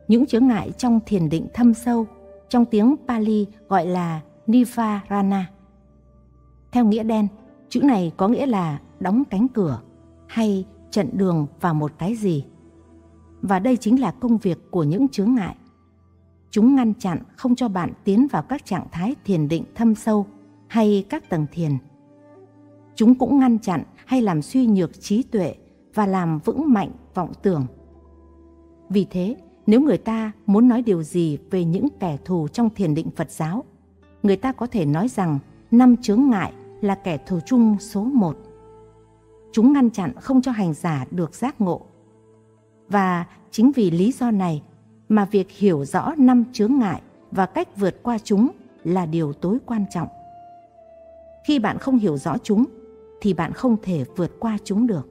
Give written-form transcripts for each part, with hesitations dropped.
những chướng ngại trong thiền định thâm sâu, trong tiếng Pali gọi là Nivarana. Theo nghĩa đen, chữ này có nghĩa là đóng cánh cửa hay chặn đường vào một cái gì. Và đây chính là công việc của những chướng ngại. Chúng ngăn chặn không cho bạn tiến vào các trạng thái thiền định thâm sâu hay các tầng thiền. Chúng cũng ngăn chặn hay làm suy nhược trí tuệ và làm vững mạnh vọng tưởng. Vì thế, nếu người ta muốn nói điều gì về những kẻ thù trong thiền định Phật giáo, người ta có thể nói rằng 5 chướng ngại là kẻ thù chung số 1. Chúng ngăn chặn không cho hành giả được giác ngộ. Và chính vì lý do này mà việc hiểu rõ 5 chướng ngại và cách vượt qua chúng là điều tối quan trọng. Khi bạn không hiểu rõ chúng, thì bạn không thể vượt qua chúng được.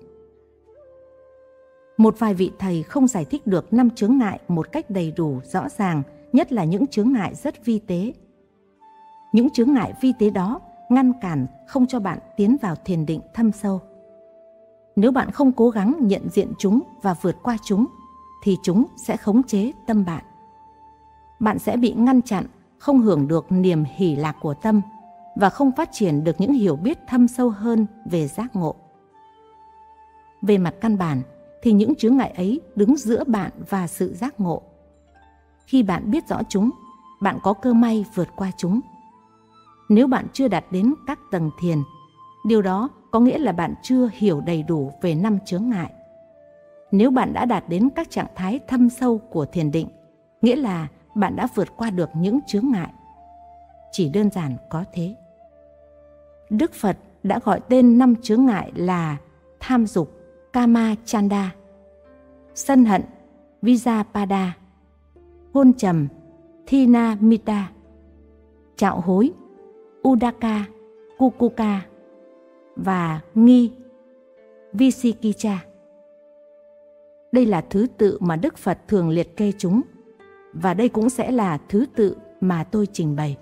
Một vài vị thầy không giải thích được 5 chướng ngại một cách đầy đủ, rõ ràng, nhất là những chướng ngại rất vi tế. Những chướng ngại vi tế đó ngăn cản không cho bạn tiến vào thiền định thâm sâu. Nếu bạn không cố gắng nhận diện chúng và vượt qua chúng, thì chúng sẽ khống chế tâm bạn. Bạn sẽ bị ngăn chặn, không hưởng được niềm hỷ lạc của tâm và không phát triển được những hiểu biết thâm sâu hơn về giác ngộ. Về mặt căn bản, thì những chướng ngại ấy đứng giữa bạn và sự giác ngộ. Khi bạn biết rõ chúng, bạn có cơ may vượt qua chúng. Nếu bạn chưa đạt đến các tầng thiền, điều đó có nghĩa là bạn chưa hiểu đầy đủ về 5 chướng ngại. Nếu bạn đã đạt đến các trạng thái thâm sâu của thiền định, nghĩa là bạn đã vượt qua được những chướng ngại. Chỉ đơn giản có thế. Đức Phật đã gọi tên 5 chướng ngại là tham dục, Kama Chanda, sân hận, Vijapada, hôn trầm, Thina Mita, trạo hối, Udaka, Kukuka và nghi, Visikicha. Đây là thứ tự mà Đức Phật thường liệt kê chúng, và đây cũng sẽ là thứ tự mà tôi trình bày.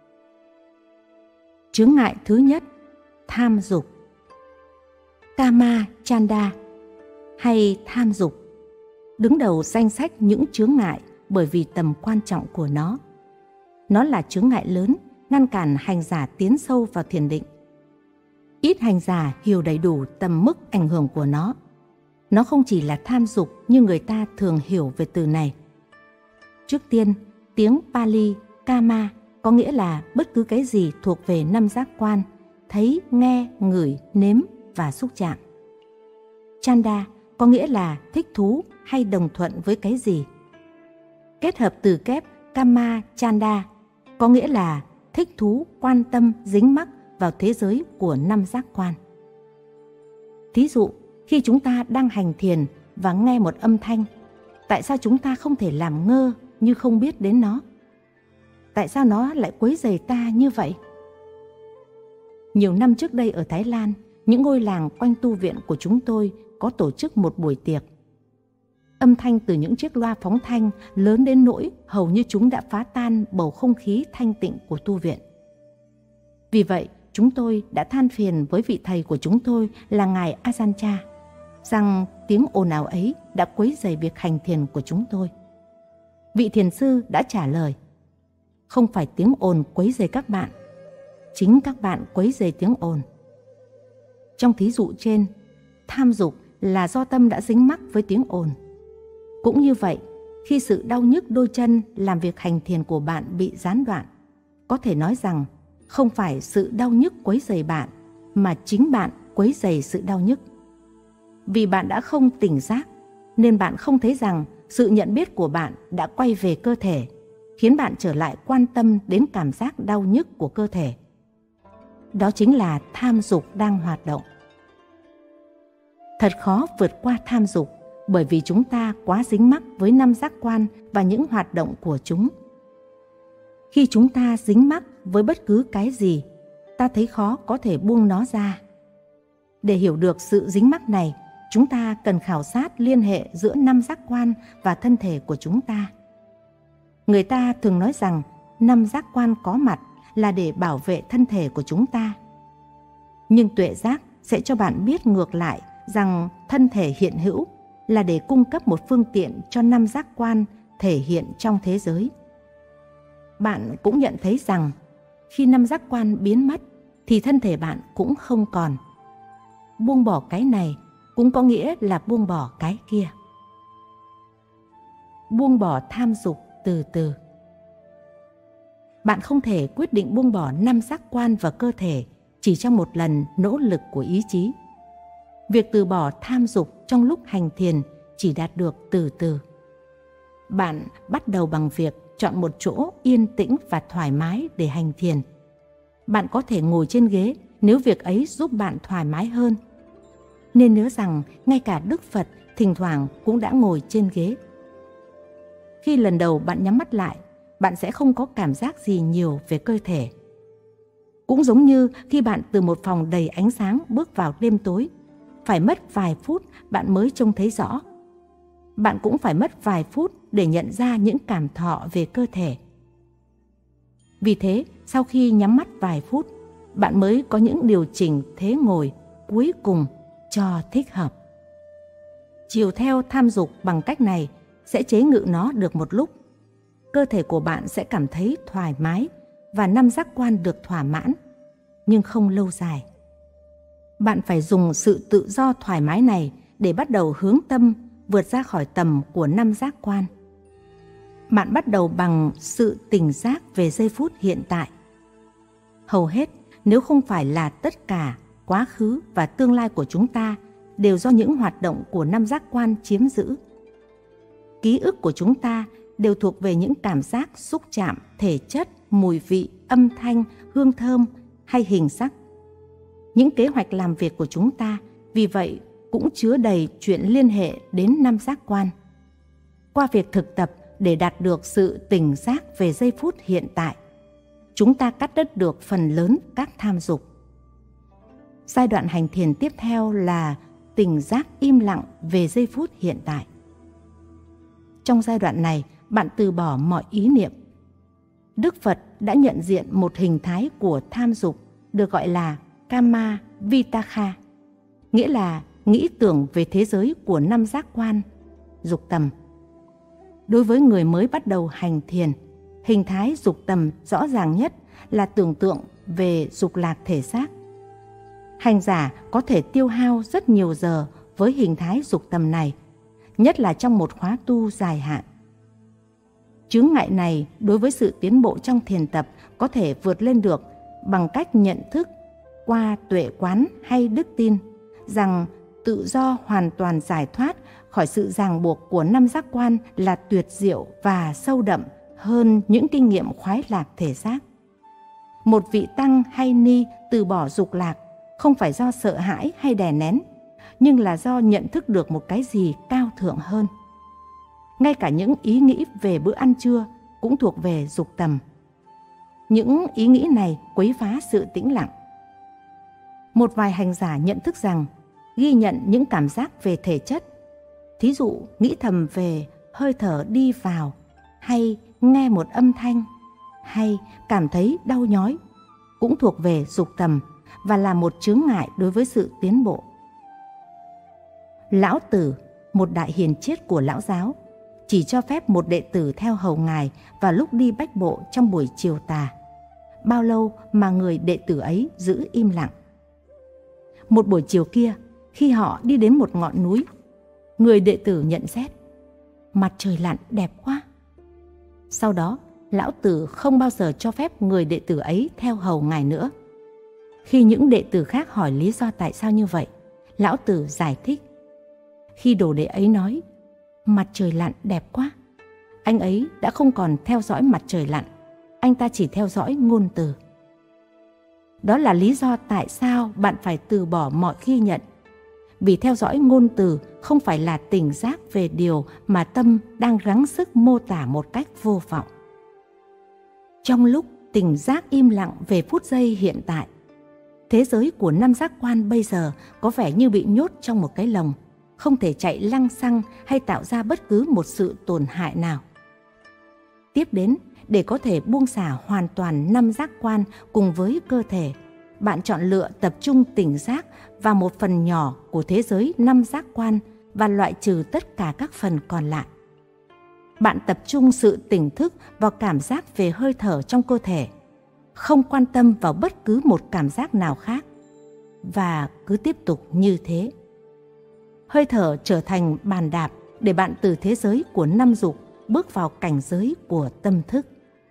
Chướng ngại thứ nhất, tham dục. Kama Chanda hay tham dục đứng đầu danh sách những chướng ngại bởi vì tầm quan trọng của nó. Nó là chướng ngại lớn ngăn cản hành giả tiến sâu vào thiền định. Ít hành giả hiểu đầy đủ tầm mức ảnh hưởng của nó. Nó không chỉ là tham dục như người ta thường hiểu về từ này. Trước tiên, tiếng Pali Kama có nghĩa là bất cứ cái gì thuộc về 5 giác quan, thấy, nghe, ngửi, nếm và xúc chạm. Chanda có nghĩa là thích thú hay đồng thuận với cái gì. Kết hợp từ kép Kama Chanda có nghĩa là thích thú, quan tâm, dính mắc vào thế giới của 5 giác quan. Thí dụ, khi chúng ta đang hành thiền và nghe một âm thanh, tại sao chúng ta không thể làm ngơ như không biết đến nó? Tại sao nó lại quấy rầy ta như vậy? Nhiều năm trước đây ở Thái Lan, những ngôi làng quanh tu viện của chúng tôi có tổ chức một buổi tiệc. Âm thanh từ những chiếc loa phóng thanh lớn đến nỗi hầu như chúng đã phá tan bầu không khí thanh tịnh của tu viện. Vì vậy, chúng tôi đã than phiền với vị thầy của chúng tôi là Ngài Ajahn Chah rằng tiếng ồn ào ấy đã quấy rầy việc hành thiền của chúng tôi. Vị thiền sư đã trả lời: không phải tiếng ồn quấy rầy các bạn, chính các bạn quấy rầy tiếng ồn. Trong thí dụ trên, tham dục là do tâm đã dính mắc với tiếng ồn. Cũng như vậy, khi sự đau nhức đôi chân làm việc hành thiền của bạn bị gián đoạn, có thể nói rằng không phải sự đau nhức quấy rầy bạn, mà chính bạn quấy rầy sự đau nhức. Vì bạn đã không tỉnh giác, nên bạn không thấy rằng sự nhận biết của bạn đã quay về cơ thể, khiến bạn trở lại quan tâm đến cảm giác đau nhức của cơ thể. Đó chính là tham dục đang hoạt động. Thật khó vượt qua tham dục bởi vì chúng ta quá dính mắc với 5 giác quan và những hoạt động của chúng. Khi chúng ta dính mắc với bất cứ cái gì, ta thấy khó có thể buông nó ra. Để hiểu được sự dính mắc này, chúng ta cần khảo sát liên hệ giữa 5 giác quan và thân thể của chúng ta. Người ta thường nói rằng 5 giác quan có mặt là để bảo vệ thân thể của chúng ta. Nhưng tuệ giác sẽ cho bạn biết ngược lại rằng thân thể hiện hữu là để cung cấp một phương tiện cho 5 giác quan thể hiện trong thế giới. Bạn cũng nhận thấy rằng khi 5 giác quan biến mất thì thân thể bạn cũng không còn. Buông bỏ cái này cũng có nghĩa là buông bỏ cái kia. Buông bỏ tham dục từ từ. Bạn không thể quyết định buông bỏ 5 giác quan và cơ thể chỉ trong một lần nỗ lực của ý chí. Việc từ bỏ tham dục trong lúc hành thiền chỉ đạt được từ từ. Bạn bắt đầu bằng việc chọn một chỗ yên tĩnh và thoải mái để hành thiền. Bạn có thể ngồi trên ghế nếu việc ấy giúp bạn thoải mái hơn. Nên nhớ rằng ngay cả Đức Phật thỉnh thoảng cũng đã ngồi trên ghế. Khi lần đầu bạn nhắm mắt lại, bạn sẽ không có cảm giác gì nhiều về cơ thể. Cũng giống như khi bạn từ một phòng đầy ánh sáng bước vào đêm tối, phải mất vài phút bạn mới trông thấy rõ. Bạn cũng phải mất vài phút để nhận ra những cảm thọ về cơ thể. Vì thế, sau khi nhắm mắt vài phút, bạn mới có những điều chỉnh thế ngồi cuối cùng cho thích hợp. Chiều theo tham dục bằng cách này sẽ chế ngự nó được một lúc. Cơ thể của bạn sẽ cảm thấy thoải mái và 5 giác quan được thỏa mãn, nhưng không lâu dài. Bạn phải dùng sự tự do thoải mái này để bắt đầu hướng tâm vượt ra khỏi tầm của 5 giác quan. Bạn bắt đầu bằng sự tỉnh giác về giây phút hiện tại. Hầu hết, nếu không phải là tất cả, quá khứ và tương lai của chúng ta đều do những hoạt động của 5 giác quan chiếm giữ. Ký ức của chúng ta đều thuộc về những cảm giác xúc chạm, thể chất, mùi vị, âm thanh, hương thơm hay hình sắc. Những kế hoạch làm việc của chúng ta vì vậy cũng chứa đầy chuyện liên hệ đến 5 giác quan. Qua việc thực tập để đạt được sự tỉnh giác về giây phút hiện tại, chúng ta cắt đứt được phần lớn các tham dục. Giai đoạn hành thiền tiếp theo là tỉnh giác im lặng về giây phút hiện tại. Trong giai đoạn này, bạn từ bỏ mọi ý niệm. Đức Phật đã nhận diện một hình thái của tham dục được gọi là Kama Vitakha, nghĩa là nghĩ tưởng về thế giới của 5 giác quan, dục tầm. Đối với người mới bắt đầu hành thiền, hình thái dục tầm rõ ràng nhất là tưởng tượng về dục lạc thể xác. Hành giả có thể tiêu hao rất nhiều giờ với hình thái dục tầm này, nhất là trong một khóa tu dài hạn. Chướng ngại này đối với sự tiến bộ trong thiền tập có thể vượt lên được bằng cách nhận thức qua tuệ quán hay đức tin rằng tự do hoàn toàn giải thoát khỏi sự ràng buộc của 5 giác quan là tuyệt diệu và sâu đậm hơn những kinh nghiệm khoái lạc thể xác. Một vị tăng hay ni từ bỏ dục lạc không phải do sợ hãi hay đè nén, nhưng là do nhận thức được một cái gì cao thượng hơn. Ngay cả những ý nghĩ về bữa ăn trưa cũng thuộc về dục tầm. Những ý nghĩ này quấy phá sự tĩnh lặng. Một vài hành giả nhận thức rằng ghi nhận những cảm giác về thể chất, thí dụ nghĩ thầm về hơi thở đi vào, hay nghe một âm thanh, hay cảm thấy đau nhói, cũng thuộc về dục tầm và là một chướng ngại đối với sự tiến bộ. Lão Tử, một đại hiền triết của Lão giáo, chỉ cho phép một đệ tử theo hầu ngài vào lúc đi bách bộ trong buổi chiều tà, bao lâu mà người đệ tử ấy giữ im lặng. Một buổi chiều kia, khi họ đi đến một ngọn núi, người đệ tử nhận xét: mặt trời lặn đẹp quá. Sau đó, Lão Tử không bao giờ cho phép người đệ tử ấy theo hầu ngài nữa. Khi những đệ tử khác hỏi lý do tại sao như vậy, Lão Tử giải thích: khi đồ đệ ấy nói mặt trời lặn đẹp quá, anh ấy đã không còn theo dõi mặt trời lặn, anh ta chỉ theo dõi ngôn từ. Đó là lý do tại sao bạn phải từ bỏ mọi ghi nhận. Vì theo dõi ngôn từ không phải là tỉnh giác về điều mà tâm đang gắng sức mô tả một cách vô vọng. Trong lúc tỉnh giác im lặng về phút giây hiện tại, thế giới của 5 giác quan bây giờ có vẻ như bị nhốt trong một cái lồng, không thể chạy lăng xăng hay tạo ra bất cứ một sự tổn hại nào. Tiếp đến, để có thể buông xả hoàn toàn 5 giác quan cùng với cơ thể, bạn chọn lựa tập trung tỉnh giác vào một phần nhỏ của thế giới 5 giác quan và loại trừ tất cả các phần còn lại. Bạn tập trung sự tỉnh thức vào cảm giác về hơi thở trong cơ thể, không quan tâm vào bất cứ một cảm giác nào khác, và cứ tiếp tục như thế. Hơi thở trở thành bàn đạp để bạn từ thế giới của năm dục bước vào cảnh giới của tâm thức.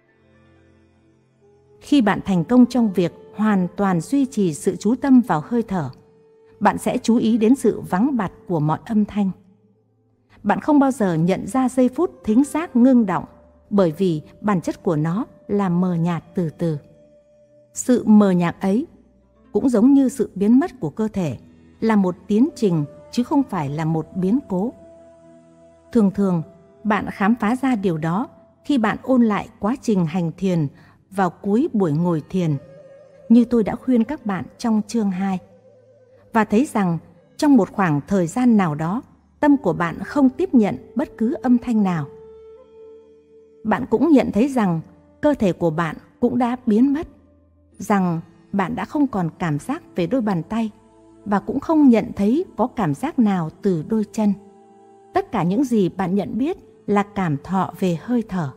Khi bạn thành công trong việc hoàn toàn duy trì sự chú tâm vào hơi thở, bạn sẽ chú ý đến sự vắng bặt của mọi âm thanh. Bạn không bao giờ nhận ra giây phút thính giác ngưng động, bởi vì bản chất của nó là mờ nhạt từ từ. Sự mờ nhạt ấy cũng giống như sự biến mất của cơ thể, là một tiến trình chứ không phải là một biến cố. Thường thường, bạn khám phá ra điều đó khi bạn ôn lại quá trình hành thiền vào cuối buổi ngồi thiền, như tôi đã khuyên các bạn trong chương 2, và thấy rằng trong một khoảng thời gian nào đó, tâm của bạn không tiếp nhận bất cứ âm thanh nào. Bạn cũng nhận thấy rằng cơ thể của bạn cũng đã biến mất, rằng bạn đã không còn cảm giác về đôi bàn tay và cũng không nhận thấy có cảm giác nào từ đôi chân. Tất cả những gì bạn nhận biết là cảm thọ về hơi thở.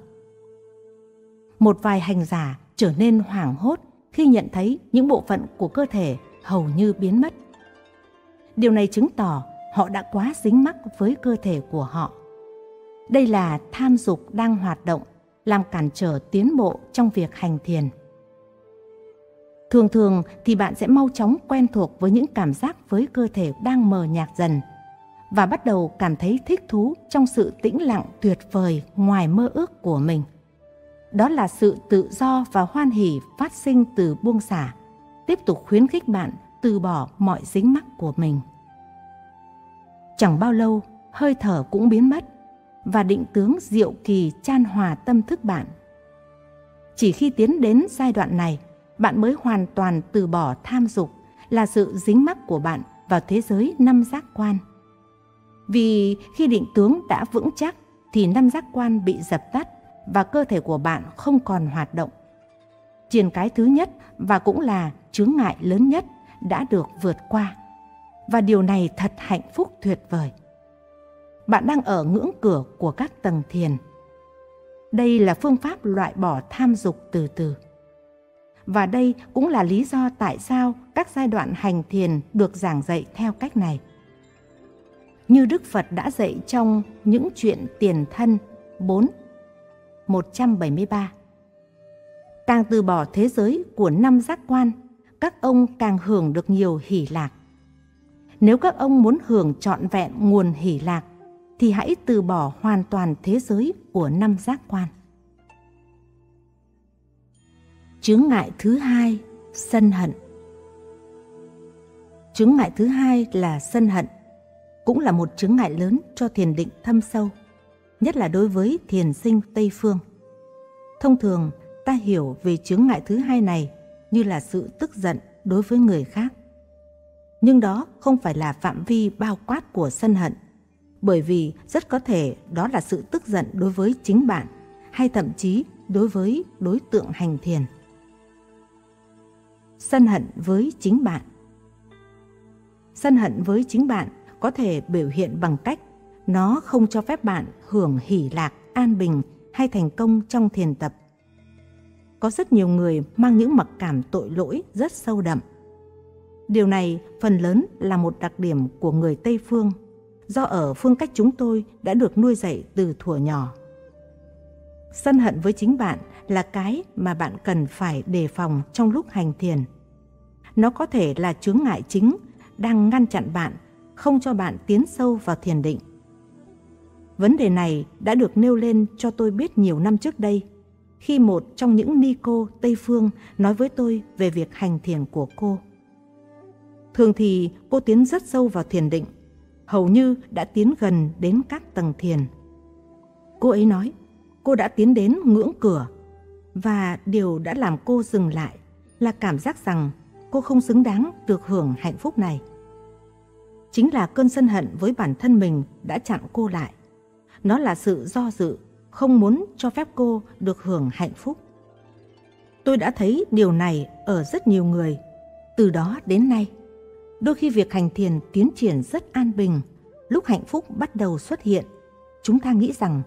Một vài hành giả trở nên hoảng hốt khi nhận thấy những bộ phận của cơ thể hầu như biến mất. Điều này chứng tỏ họ đã quá dính mắc với cơ thể của họ. Đây là tham dục đang hoạt động, làm cản trở tiến bộ trong việc hành thiền. Thường thường thì bạn sẽ mau chóng quen thuộc với những cảm giác với cơ thể đang mờ nhạt dần và bắt đầu cảm thấy thích thú trong sự tĩnh lặng tuyệt vời ngoài mơ ước của mình. Đó là sự tự do và hoan hỉ phát sinh từ buông xả, tiếp tục khuyến khích bạn từ bỏ mọi dính mắc của mình. Chẳng bao lâu, hơi thở cũng biến mất và định tướng diệu kỳ chan hòa tâm thức bạn. Chỉ khi tiến đến giai đoạn này, bạn mới hoàn toàn từ bỏ tham dục, là sự dính mắc của bạn vào thế giới năm giác quan. Vì khi định tướng đã vững chắc thì năm giác quan bị dập tắt và cơ thể của bạn không còn hoạt động. Triền cái thứ nhất và cũng là chướng ngại lớn nhất đã được vượt qua. Và điều này thật hạnh phúc tuyệt vời. Bạn đang ở ngưỡng cửa của các tầng thiền. Đây là phương pháp loại bỏ tham dục từ từ. Và đây cũng là lý do tại sao các giai đoạn hành thiền được giảng dạy theo cách này. Như Đức Phật đã dạy trong Những Chuyện Tiền Thân 4:173. Càng từ bỏ thế giới của năm giác quan, các ông càng hưởng được nhiều hỷ lạc. Nếu các ông muốn hưởng trọn vẹn nguồn hỷ lạc, thì hãy từ bỏ hoàn toàn thế giới của năm giác quan. Chướng ngại thứ hai, sân hận. Chướng ngại thứ hai là sân hận, cũng là một chướng ngại lớn cho thiền định thâm sâu, nhất là đối với thiền sinh Tây phương. Thông thường, ta hiểu về chướng ngại thứ hai này như là sự tức giận đối với người khác. Nhưng đó không phải là phạm vi bao quát của sân hận, bởi vì rất có thể đó là sự tức giận đối với chính bạn, hay thậm chí đối với đối tượng hành thiền. Sân hận với chính bạn. Sân hận với chính bạn có thể biểu hiện bằng cách nó không cho phép bạn hưởng hỷ lạc, an bình hay thành công trong thiền tập. Có rất nhiều người mang những mặc cảm tội lỗi rất sâu đậm. Điều này phần lớn là một đặc điểm của người Tây phương, do ở phương cách chúng tôi đã được nuôi dạy từ thuở nhỏ. Sân hận với chính bạn là cái mà bạn cần phải đề phòng trong lúc hành thiền. Nó có thể là chướng ngại chính đang ngăn chặn bạn, không cho bạn tiến sâu vào thiền định. Vấn đề này đã được nêu lên cho tôi biết nhiều năm trước đây, khi một trong những ni cô Tây phương nói với tôi về việc hành thiền của cô. Thường thì cô tiến rất sâu vào thiền định, hầu như đã tiến gần đến các tầng thiền. Cô ấy nói cô đã tiến đến ngưỡng cửa, và điều đã làm cô dừng lại là cảm giác rằng cô không xứng đáng được hưởng hạnh phúc này. Chính là cơn sân hận với bản thân mình đã chặn cô lại. Nó là sự do dự, không muốn cho phép cô được hưởng hạnh phúc. Tôi đã thấy điều này ở rất nhiều người. Từ đó đến nay, đôi khi việc hành thiền tiến triển rất an bình. Lúc hạnh phúc bắt đầu xuất hiện, chúng ta nghĩ rằng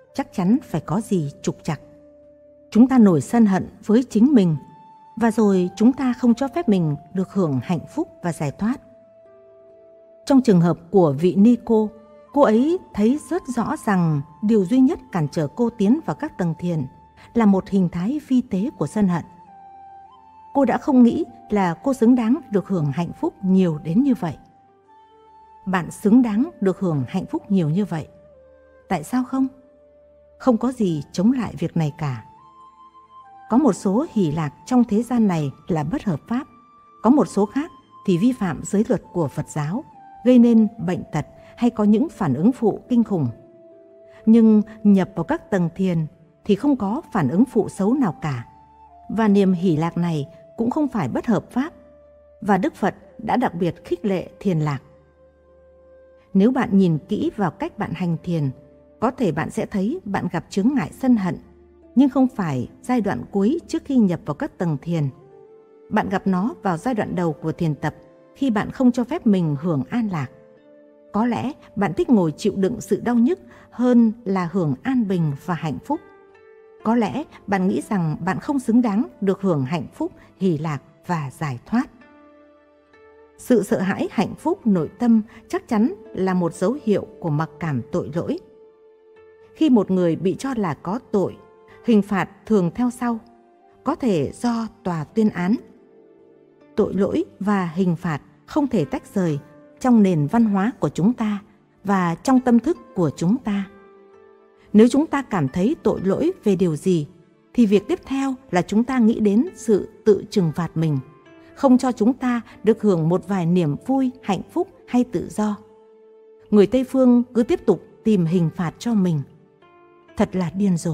chắc chắn phải có gì trục trặc. Chúng ta nổi sân hận với chính mình, và rồi chúng ta không cho phép mình được hưởng hạnh phúc và giải thoát. Trong trường hợp của vị ni cô ấy thấy rất rõ rằng điều duy nhất cản trở cô tiến vào các tầng thiền là một hình thái vi tế của sân hận. Cô đã không nghĩ là cô xứng đáng được hưởng hạnh phúc nhiều đến như vậy. Bạn xứng đáng được hưởng hạnh phúc nhiều như vậy. Tại sao không? Không có gì chống lại việc này cả. Có một số hỷ lạc trong thế gian này là bất hợp pháp, có một số khác thì vi phạm giới luật của Phật giáo, gây nên bệnh tật hay có những phản ứng phụ kinh khủng. Nhưng nhập vào các tầng thiền thì không có phản ứng phụ xấu nào cả. Và niềm hỷ lạc này cũng không phải bất hợp pháp. Và Đức Phật đã đặc biệt khích lệ thiền lạc. Nếu bạn nhìn kỹ vào cách bạn hành thiền, có thể bạn sẽ thấy bạn gặp chướng ngại sân hận, nhưng không phải giai đoạn cuối trước khi nhập vào các tầng thiền. Bạn gặp nó vào giai đoạn đầu của thiền tập, khi bạn không cho phép mình hưởng an lạc. Có lẽ bạn thích ngồi chịu đựng sự đau nhức hơn là hưởng an bình và hạnh phúc. Có lẽ bạn nghĩ rằng bạn không xứng đáng được hưởng hạnh phúc, hỷ lạc và giải thoát. Sự sợ hãi hạnh phúc nội tâm chắc chắn là một dấu hiệu của mặc cảm tội lỗi. Khi một người bị cho là có tội, hình phạt thường theo sau, có thể do tòa tuyên án. Tội lỗi và hình phạt không thể tách rời trong nền văn hóa của chúng ta và trong tâm thức của chúng ta. Nếu chúng ta cảm thấy tội lỗi về điều gì, thì việc tiếp theo là chúng ta nghĩ đến sự tự trừng phạt mình, không cho chúng ta được hưởng một vài niềm vui, hạnh phúc hay tự do. Người Tây Phương cứ tiếp tục tìm hình phạt cho mình. Thật là điên rồ.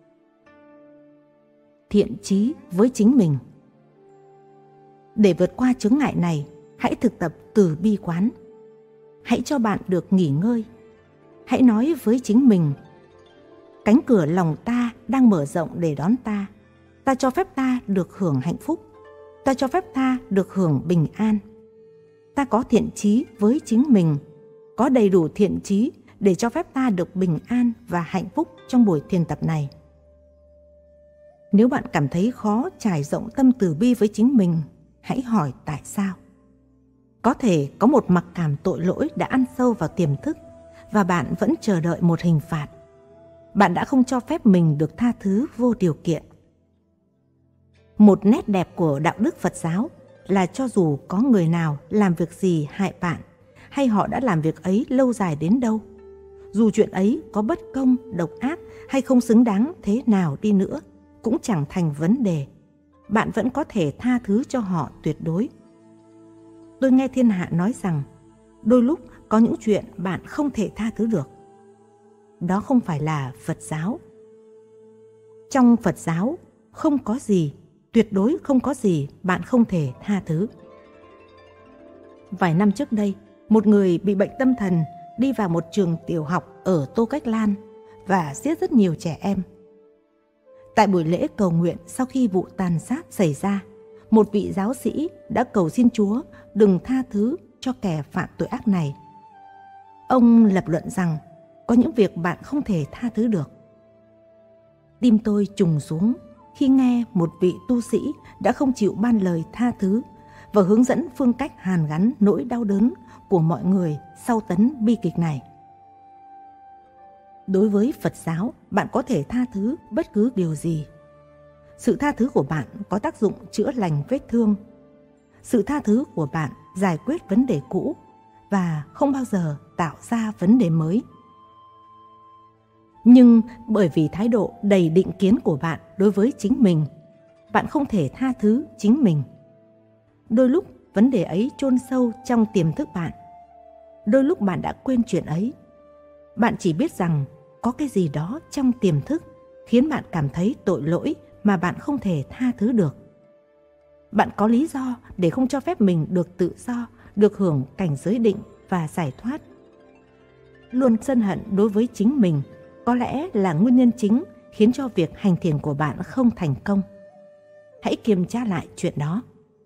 Thiện chí với chính mình. Để vượt qua chướng ngại này, hãy thực tập từ bi quán. Hãy cho bạn được nghỉ ngơi. Hãy nói với chính mình: cánh cửa lòng ta đang mở rộng để đón ta. Ta cho phép ta được hưởng hạnh phúc. Ta cho phép ta được hưởng bình an. Ta có thiện chí với chính mình, có đầy đủ thiện chí để cho phép ta được bình an và hạnh phúc trong buổi thiền tập này. Nếu bạn cảm thấy khó trải rộng tâm từ bi với chính mình, hãy hỏi tại sao. Có thể có một mặc cảm tội lỗi đã ăn sâu vào tiềm thức và bạn vẫn chờ đợi một hình phạt. Bạn đã không cho phép mình được tha thứ vô điều kiện. Một nét đẹp của đạo đức Phật giáo là cho dù có người nào làm việc gì hại bạn, hay họ đã làm việc ấy lâu dài đến đâu, dù chuyện ấy có bất công, độc ác hay không xứng đáng thế nào đi nữa, cũng chẳng thành vấn đề. Bạn vẫn có thể tha thứ cho họ tuyệt đối. Tôi nghe thiên hạ nói rằng, đôi lúc có những chuyện bạn không thể tha thứ được. Đó không phải là Phật giáo. Trong Phật giáo, không có gì, tuyệt đối không có gì bạn không thể tha thứ. Vài năm trước đây, một người bị bệnh tâm thần đi vào một trường tiểu học ở Tô Cách Lan và giết rất nhiều trẻ em. Tại buổi lễ cầu nguyện sau khi vụ tàn sát xảy ra, một vị giáo sĩ đã cầu xin Chúa đừng tha thứ cho kẻ phạm tội ác này. Ông lập luận rằng có những việc bạn không thể tha thứ được. Tim tôi trùng xuống khi nghe một vị tu sĩ đã không chịu ban lời tha thứ và hướng dẫn phương cách hàn gắn nỗi đau đớn của mọi người sau tấn bi kịch này. Đối với Phật giáo, bạn có thể tha thứ bất cứ điều gì. Sự tha thứ của bạn có tác dụng chữa lành vết thương. Sự tha thứ của bạn giải quyết vấn đề cũ và không bao giờ tạo ra vấn đề mới. Nhưng bởi vì thái độ đầy định kiến của bạn đối với chính mình, bạn không thể tha thứ chính mình. Đôi lúc vấn đề ấy chôn sâu trong tiềm thức bạn. Đôi lúc bạn đã quên chuyện ấy. Bạn chỉ biết rằng có cái gì đó trong tiềm thức khiến bạn cảm thấy tội lỗi mà bạn không thể tha thứ được. Bạn có lý do để không cho phép mình được tự do, được hưởng cảnh giới định và giải thoát. Luôn sân hận đối với chính mình có lẽ là nguyên nhân chính khiến cho việc hành thiền của bạn không thành công. Hãy kiểm tra lại chuyện đó.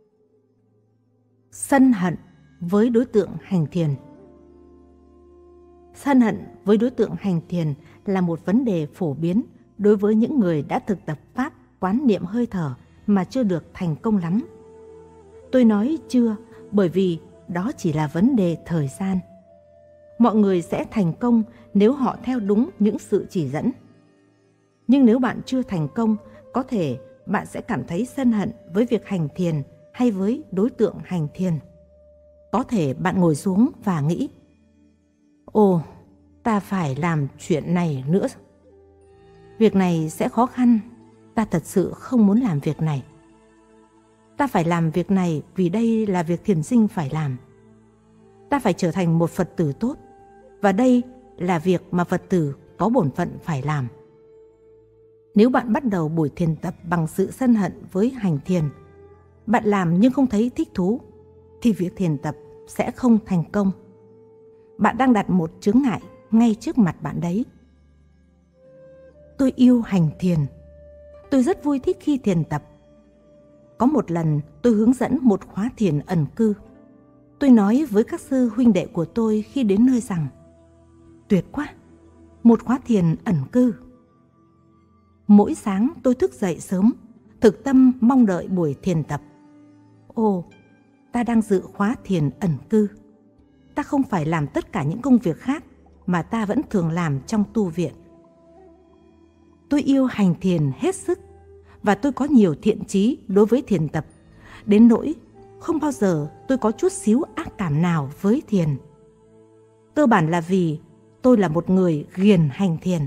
Sân hận với đối tượng hành thiền. Sân hận với đối tượng hành thiền là một vấn đề phổ biến đối với những người đã thực tập pháp quán niệm hơi thở mà chưa được thành công lắm. Tôi nói chưa bởi vì đó chỉ là vấn đề thời gian. Mọi người sẽ thành công nếu họ theo đúng những sự chỉ dẫn. Nhưng nếu bạn chưa thành công, có thể bạn sẽ cảm thấy sân hận với việc hành thiền hay với đối tượng hành thiền. Có thể bạn ngồi xuống và nghĩ, ồ, ta phải làm chuyện này nữa. Việc này sẽ khó khăn, ta thật sự không muốn làm việc này. Ta phải làm việc này vì đây là việc thiền sinh phải làm. Ta phải trở thành một Phật tử tốt, và đây là việc mà Phật tử có bổn phận phải làm. Nếu bạn bắt đầu buổi thiền tập bằng sự sân hận với hành thiền, bạn làm nhưng không thấy thích thú, thì việc thiền tập sẽ không thành công. Bạn đang đặt một chướng ngại ngay trước mặt bạn đấy. Tôi yêu hành thiền. Tôi rất vui thích khi thiền tập. Có một lần tôi hướng dẫn một khóa thiền ẩn cư. Tôi nói với các sư huynh đệ của tôi khi đến nơi rằng, tuyệt quá, một khóa thiền ẩn cư. Mỗi sáng tôi thức dậy sớm, thực tâm mong đợi buổi thiền tập. Ồ, ta đang dự khóa thiền ẩn cư. Ta không phải làm tất cả những công việc khác mà ta vẫn thường làm trong tu viện. Tôi yêu hành thiền hết sức và tôi có nhiều thiện chí đối với thiền tập, đến nỗi không bao giờ tôi có chút xíu ác cảm nào với thiền. Cơ bản là vì tôi là một người ghiền hành thiền.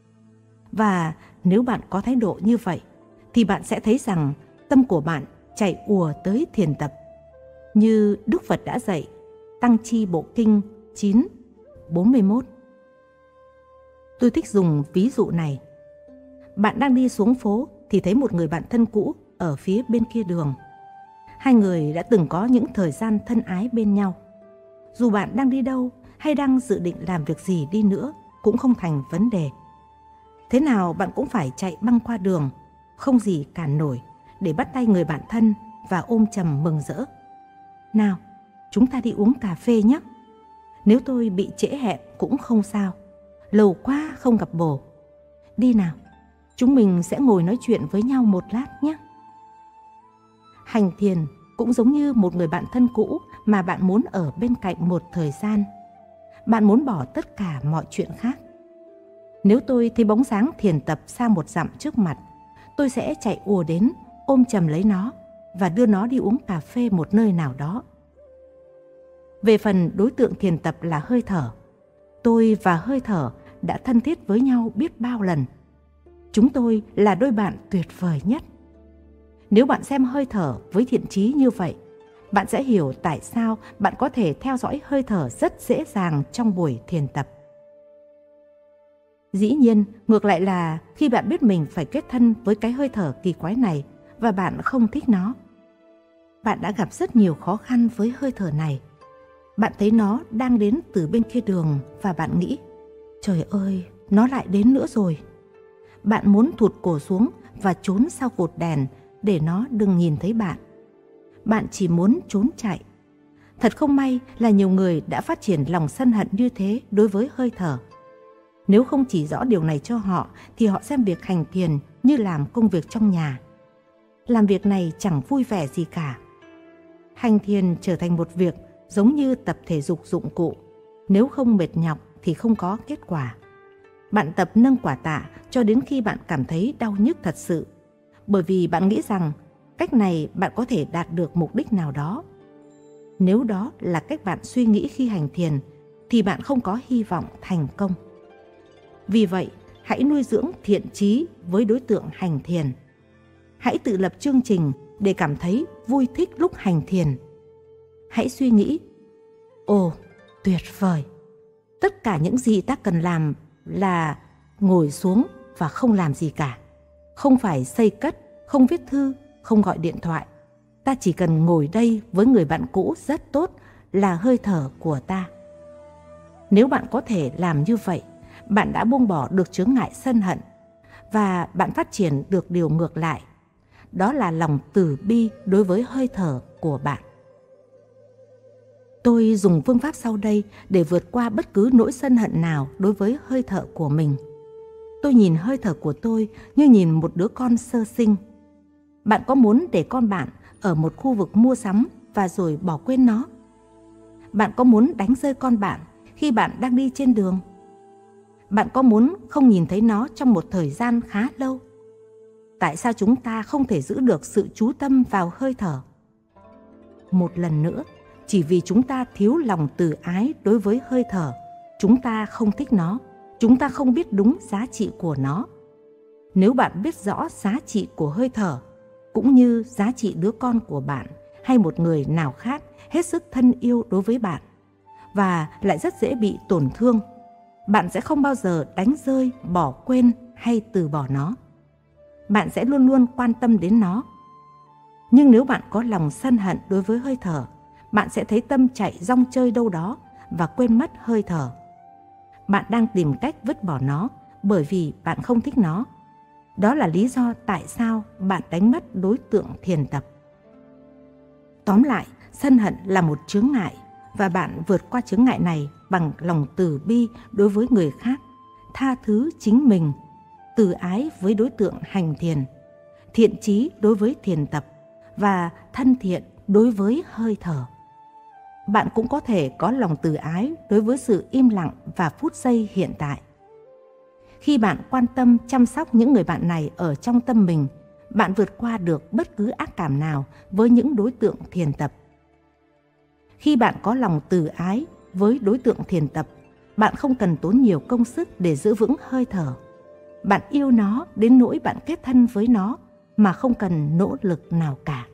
Và nếu bạn có thái độ như vậy, thì bạn sẽ thấy rằng tâm của bạn chạy ùa tới thiền tập. Như Đức Phật đã dạy, Tăng Chi Bộ Kinh 9:41. Tôi thích dùng ví dụ này. Bạn đang đi xuống phố thì thấy một người bạn thân cũ ở phía bên kia đường. Hai người đã từng có những thời gian thân ái bên nhau. Dù bạn đang đi đâu hay đang dự định làm việc gì đi nữa cũng không thành vấn đề. Thế nào bạn cũng phải chạy băng qua đường, không gì cản nổi, để bắt tay người bạn thân và ôm chầm mừng rỡ. Nào, chúng ta đi uống cà phê nhé. Nếu tôi bị trễ hẹn cũng không sao. Lâu quá không gặp bồ. Đi nào, chúng mình sẽ ngồi nói chuyện với nhau một lát nhé. Hành thiền cũng giống như một người bạn thân cũ mà bạn muốn ở bên cạnh một thời gian. Bạn muốn bỏ tất cả mọi chuyện khác. Nếu tôi thấy bóng dáng thiền tập xa 1 dặm trước mặt, tôi sẽ chạy ùa đến, ôm chầm lấy nó và đưa nó đi uống cà phê một nơi nào đó. Về phần đối tượng thiền tập là hơi thở, tôi và hơi thở đã thân thiết với nhau biết bao lần. Chúng tôi là đôi bạn tuyệt vời nhất. Nếu bạn xem hơi thở với thiện chí như vậy, bạn sẽ hiểu tại sao bạn có thể theo dõi hơi thở rất dễ dàng trong buổi thiền tập. Dĩ nhiên, ngược lại là khi bạn biết mình phải kết thân với cái hơi thở kỳ quái này và bạn không thích nó. Bạn đã gặp rất nhiều khó khăn với hơi thở này. Bạn thấy nó đang đến từ bên kia đường và bạn nghĩ, trời ơi, nó lại đến nữa rồi. Bạn muốn thụt cổ xuống và trốn sau cột đèn để nó đừng nhìn thấy bạn. Bạn chỉ muốn trốn chạy. Thật không may là nhiều người đã phát triển lòng sân hận như thế đối với hơi thở. Nếu không chỉ rõ điều này cho họ thì họ xem việc hành thiền như làm công việc trong nhà. Làm việc này chẳng vui vẻ gì cả. Hành thiền trở thành một việc giống như tập thể dục dụng cụ. Nếu không mệt nhọc thì không có kết quả. Bạn tập nâng quả tạ cho đến khi bạn cảm thấy đau nhức thật sự, bởi vì bạn nghĩ rằng cách này bạn có thể đạt được mục đích nào đó. Nếu đó là cách bạn suy nghĩ khi hành thiền, thì bạn không có hy vọng thành công. Vì vậy, hãy nuôi dưỡng thiện chí với đối tượng hành thiền. Hãy tự lập chương trình để cảm thấy vui thích lúc hành thiền. Hãy suy nghĩ, ồ, tuyệt vời! Tất cả những gì ta cần làm là ngồi xuống và không làm gì cả. Không phải xây cất, không viết thư, không gọi điện thoại. Ta chỉ cần ngồi đây với người bạn cũ rất tốt là hơi thở của ta. Nếu bạn có thể làm như vậy, bạn đã buông bỏ được chướng ngại sân hận và bạn phát triển được điều ngược lại. Đó là lòng từ bi đối với hơi thở của bạn. Tôi dùng phương pháp sau đây để vượt qua bất cứ nỗi sân hận nào đối với hơi thở của mình. Tôi nhìn hơi thở của tôi như nhìn một đứa con sơ sinh. Bạn có muốn để con bạn ở một khu vực mua sắm và rồi bỏ quên nó? Bạn có muốn đánh rơi con bạn khi bạn đang đi trên đường? Bạn có muốn không nhìn thấy nó trong một thời gian khá lâu? Tại sao chúng ta không thể giữ được sự chú tâm vào hơi thở? Một lần nữa, chỉ vì chúng ta thiếu lòng từ ái đối với hơi thở, chúng ta không thích nó, chúng ta không biết đúng giá trị của nó. Nếu bạn biết rõ giá trị của hơi thở, cũng như giá trị đứa con của bạn hay một người nào khác hết sức thân yêu đối với bạn, và lại rất dễ bị tổn thương, bạn sẽ không bao giờ đánh rơi, bỏ quên hay từ bỏ nó. Bạn sẽ luôn luôn quan tâm đến nó. Nhưng nếu bạn có lòng sân hận đối với hơi thở, bạn sẽ thấy tâm chạy rong chơi đâu đó và quên mất hơi thở. Bạn đang tìm cách vứt bỏ nó bởi vì bạn không thích nó. Đó là lý do tại sao bạn đánh mất đối tượng thiền tập. Tóm lại, sân hận là một chướng ngại, và bạn vượt qua chướng ngại này bằng lòng từ bi đối với người khác, tha thứ chính mình, từ ái với đối tượng hành thiền, thiện chí đối với thiền tập và thân thiện đối với hơi thở. Bạn cũng có thể có lòng từ ái đối với sự im lặng và phút giây hiện tại. Khi bạn quan tâm chăm sóc những người bạn này ở trong tâm mình, bạn vượt qua được bất cứ ác cảm nào với những đối tượng thiền tập. Khi bạn có lòng từ ái với đối tượng thiền tập, bạn không cần tốn nhiều công sức để giữ vững hơi thở. Bạn yêu nó đến nỗi bạn kết thân với nó mà không cần nỗ lực nào cả.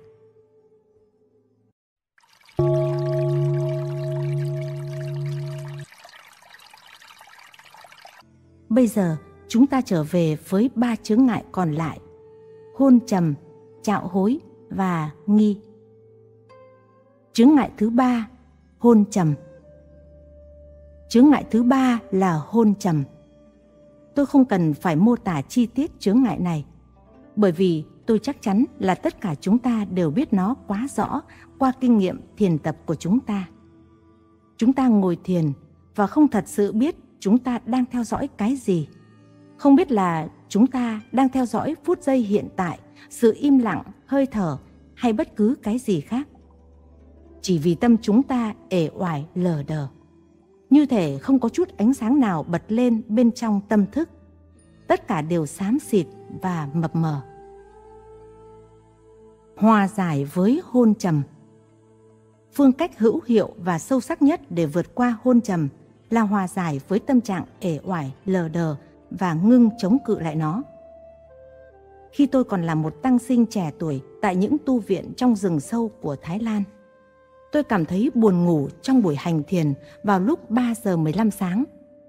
Bây giờ chúng ta trở về với 3 chướng ngại còn lại: hôn trầm, trạo hối và nghi. Chướng ngại thứ 3, hôn trầm. Chướng ngại thứ 3 là hôn trầm. Tôi không cần phải mô tả chi tiết chướng ngại này, bởi vì tôi chắc chắn là tất cả chúng ta đều biết nó quá rõ qua kinh nghiệm thiền tập của chúng ta. Chúng ta ngồi thiền và không thật sự biết chúng ta đang theo dõi cái gì. Không biết là chúng ta đang theo dõi phút giây hiện tại, sự im lặng, hơi thở hay bất cứ cái gì khác. Chỉ vì tâm chúng ta uể oải lờ đờ, như thể không có chút ánh sáng nào bật lên bên trong tâm thức. Tất cả đều xám xịt và mập mờ. Hòa giải với hôn trầm. Phương cách hữu hiệu và sâu sắc nhất để vượt qua hôn trầm là hòa giải với tâm trạng uể oải lờ đờ và ngưng chống cự lại nó. Khi tôi còn là một tăng sinh trẻ tuổi tại những tu viện trong rừng sâu của Thái Lan, tôi cảm thấy buồn ngủ trong buổi hành thiền vào lúc 3 giờ 15 sáng.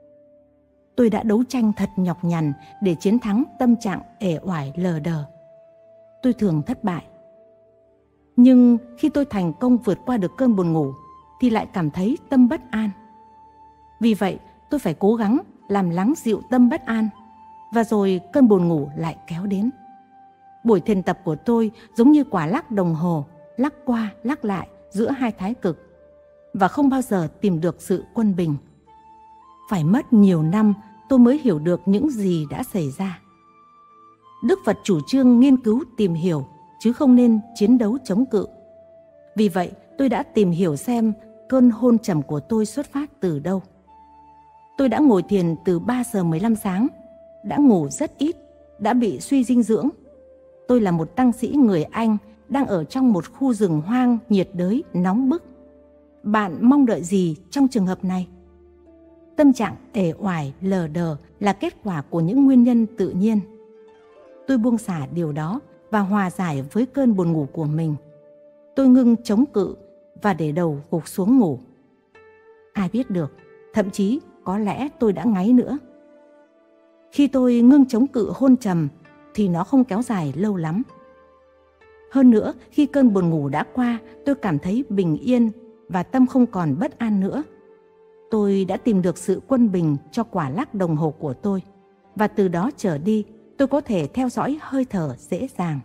Tôi đã đấu tranh thật nhọc nhằn để chiến thắng tâm trạng uể oải lờ đờ. Tôi thường thất bại. Nhưng khi tôi thành công vượt qua được cơn buồn ngủ thì lại cảm thấy tâm bất an. Vì vậy, tôi phải cố gắng làm lắng dịu tâm bất an, và rồi cơn buồn ngủ lại kéo đến. Buổi thiền tập của tôi giống như quả lắc đồng hồ, lắc qua lắc lại giữa hai thái cực, và không bao giờ tìm được sự quân bình. Phải mất nhiều năm tôi mới hiểu được những gì đã xảy ra. Đức Phật chủ trương nghiên cứu tìm hiểu, chứ không nên chiến đấu chống cự. Vì vậy, tôi đã tìm hiểu xem cơn hôn trầm của tôi xuất phát từ đâu. Tôi đã ngồi thiền từ 3 giờ 15 sáng, đã ngủ rất ít, đã bị suy dinh dưỡng. Tôi là một tăng sĩ người Anh đang ở trong một khu rừng hoang nhiệt đới nóng bức. Bạn mong đợi gì trong trường hợp này? Tâm trạng uể oải lờ đờ là kết quả của những nguyên nhân tự nhiên. Tôi buông xả điều đó và hòa giải với cơn buồn ngủ của mình. Tôi ngưng chống cự và để đầu gục xuống ngủ. Ai biết được, thậm chí có lẽ tôi đã ngáy nữa. Khi tôi ngưng chống cự hôn trầm thì nó không kéo dài lâu lắm. Hơn nữa, khi cơn buồn ngủ đã qua, tôi cảm thấy bình yên và tâm không còn bất an nữa. Tôi đã tìm được sự quân bình cho quả lắc đồng hồ của tôi, và từ đó trở đi, tôi có thể theo dõi hơi thở dễ dàng.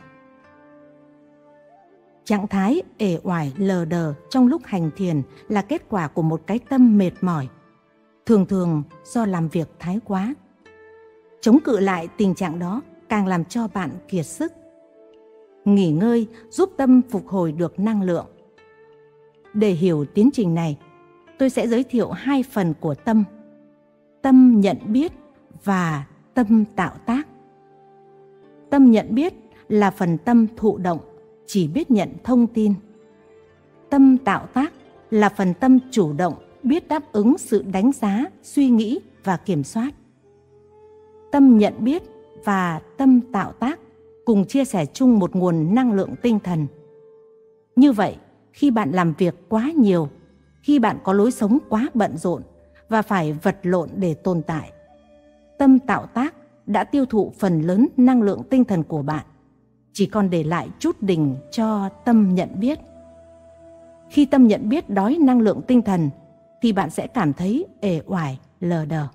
Trạng thái uể oải lờ đờ trong lúc hành thiền là kết quả của một cái tâm mệt mỏi, thường thường do làm việc thái quá. Chống cự lại tình trạng đó càng làm cho bạn kiệt sức. Nghỉ ngơi giúp tâm phục hồi được năng lượng. Để hiểu tiến trình này, tôi sẽ giới thiệu 2 phần của tâm: tâm nhận biết và tâm tạo tác. Tâm nhận biết là phần tâm thụ động, chỉ biết nhận thông tin. Tâm tạo tác là phần tâm chủ động, biết đáp ứng sự đánh giá, suy nghĩ và kiểm soát. Tâm nhận biết và tâm tạo tác cùng chia sẻ chung một nguồn năng lượng tinh thần. Như vậy, khi bạn làm việc quá nhiều, khi bạn có lối sống quá bận rộn và phải vật lộn để tồn tại, tâm tạo tác đã tiêu thụ phần lớn năng lượng tinh thần của bạn, chỉ còn để lại chút đỉnh cho tâm nhận biết. Khi tâm nhận biết đói năng lượng tinh thần, thì bạn sẽ cảm thấy uể oải, lờ đờ.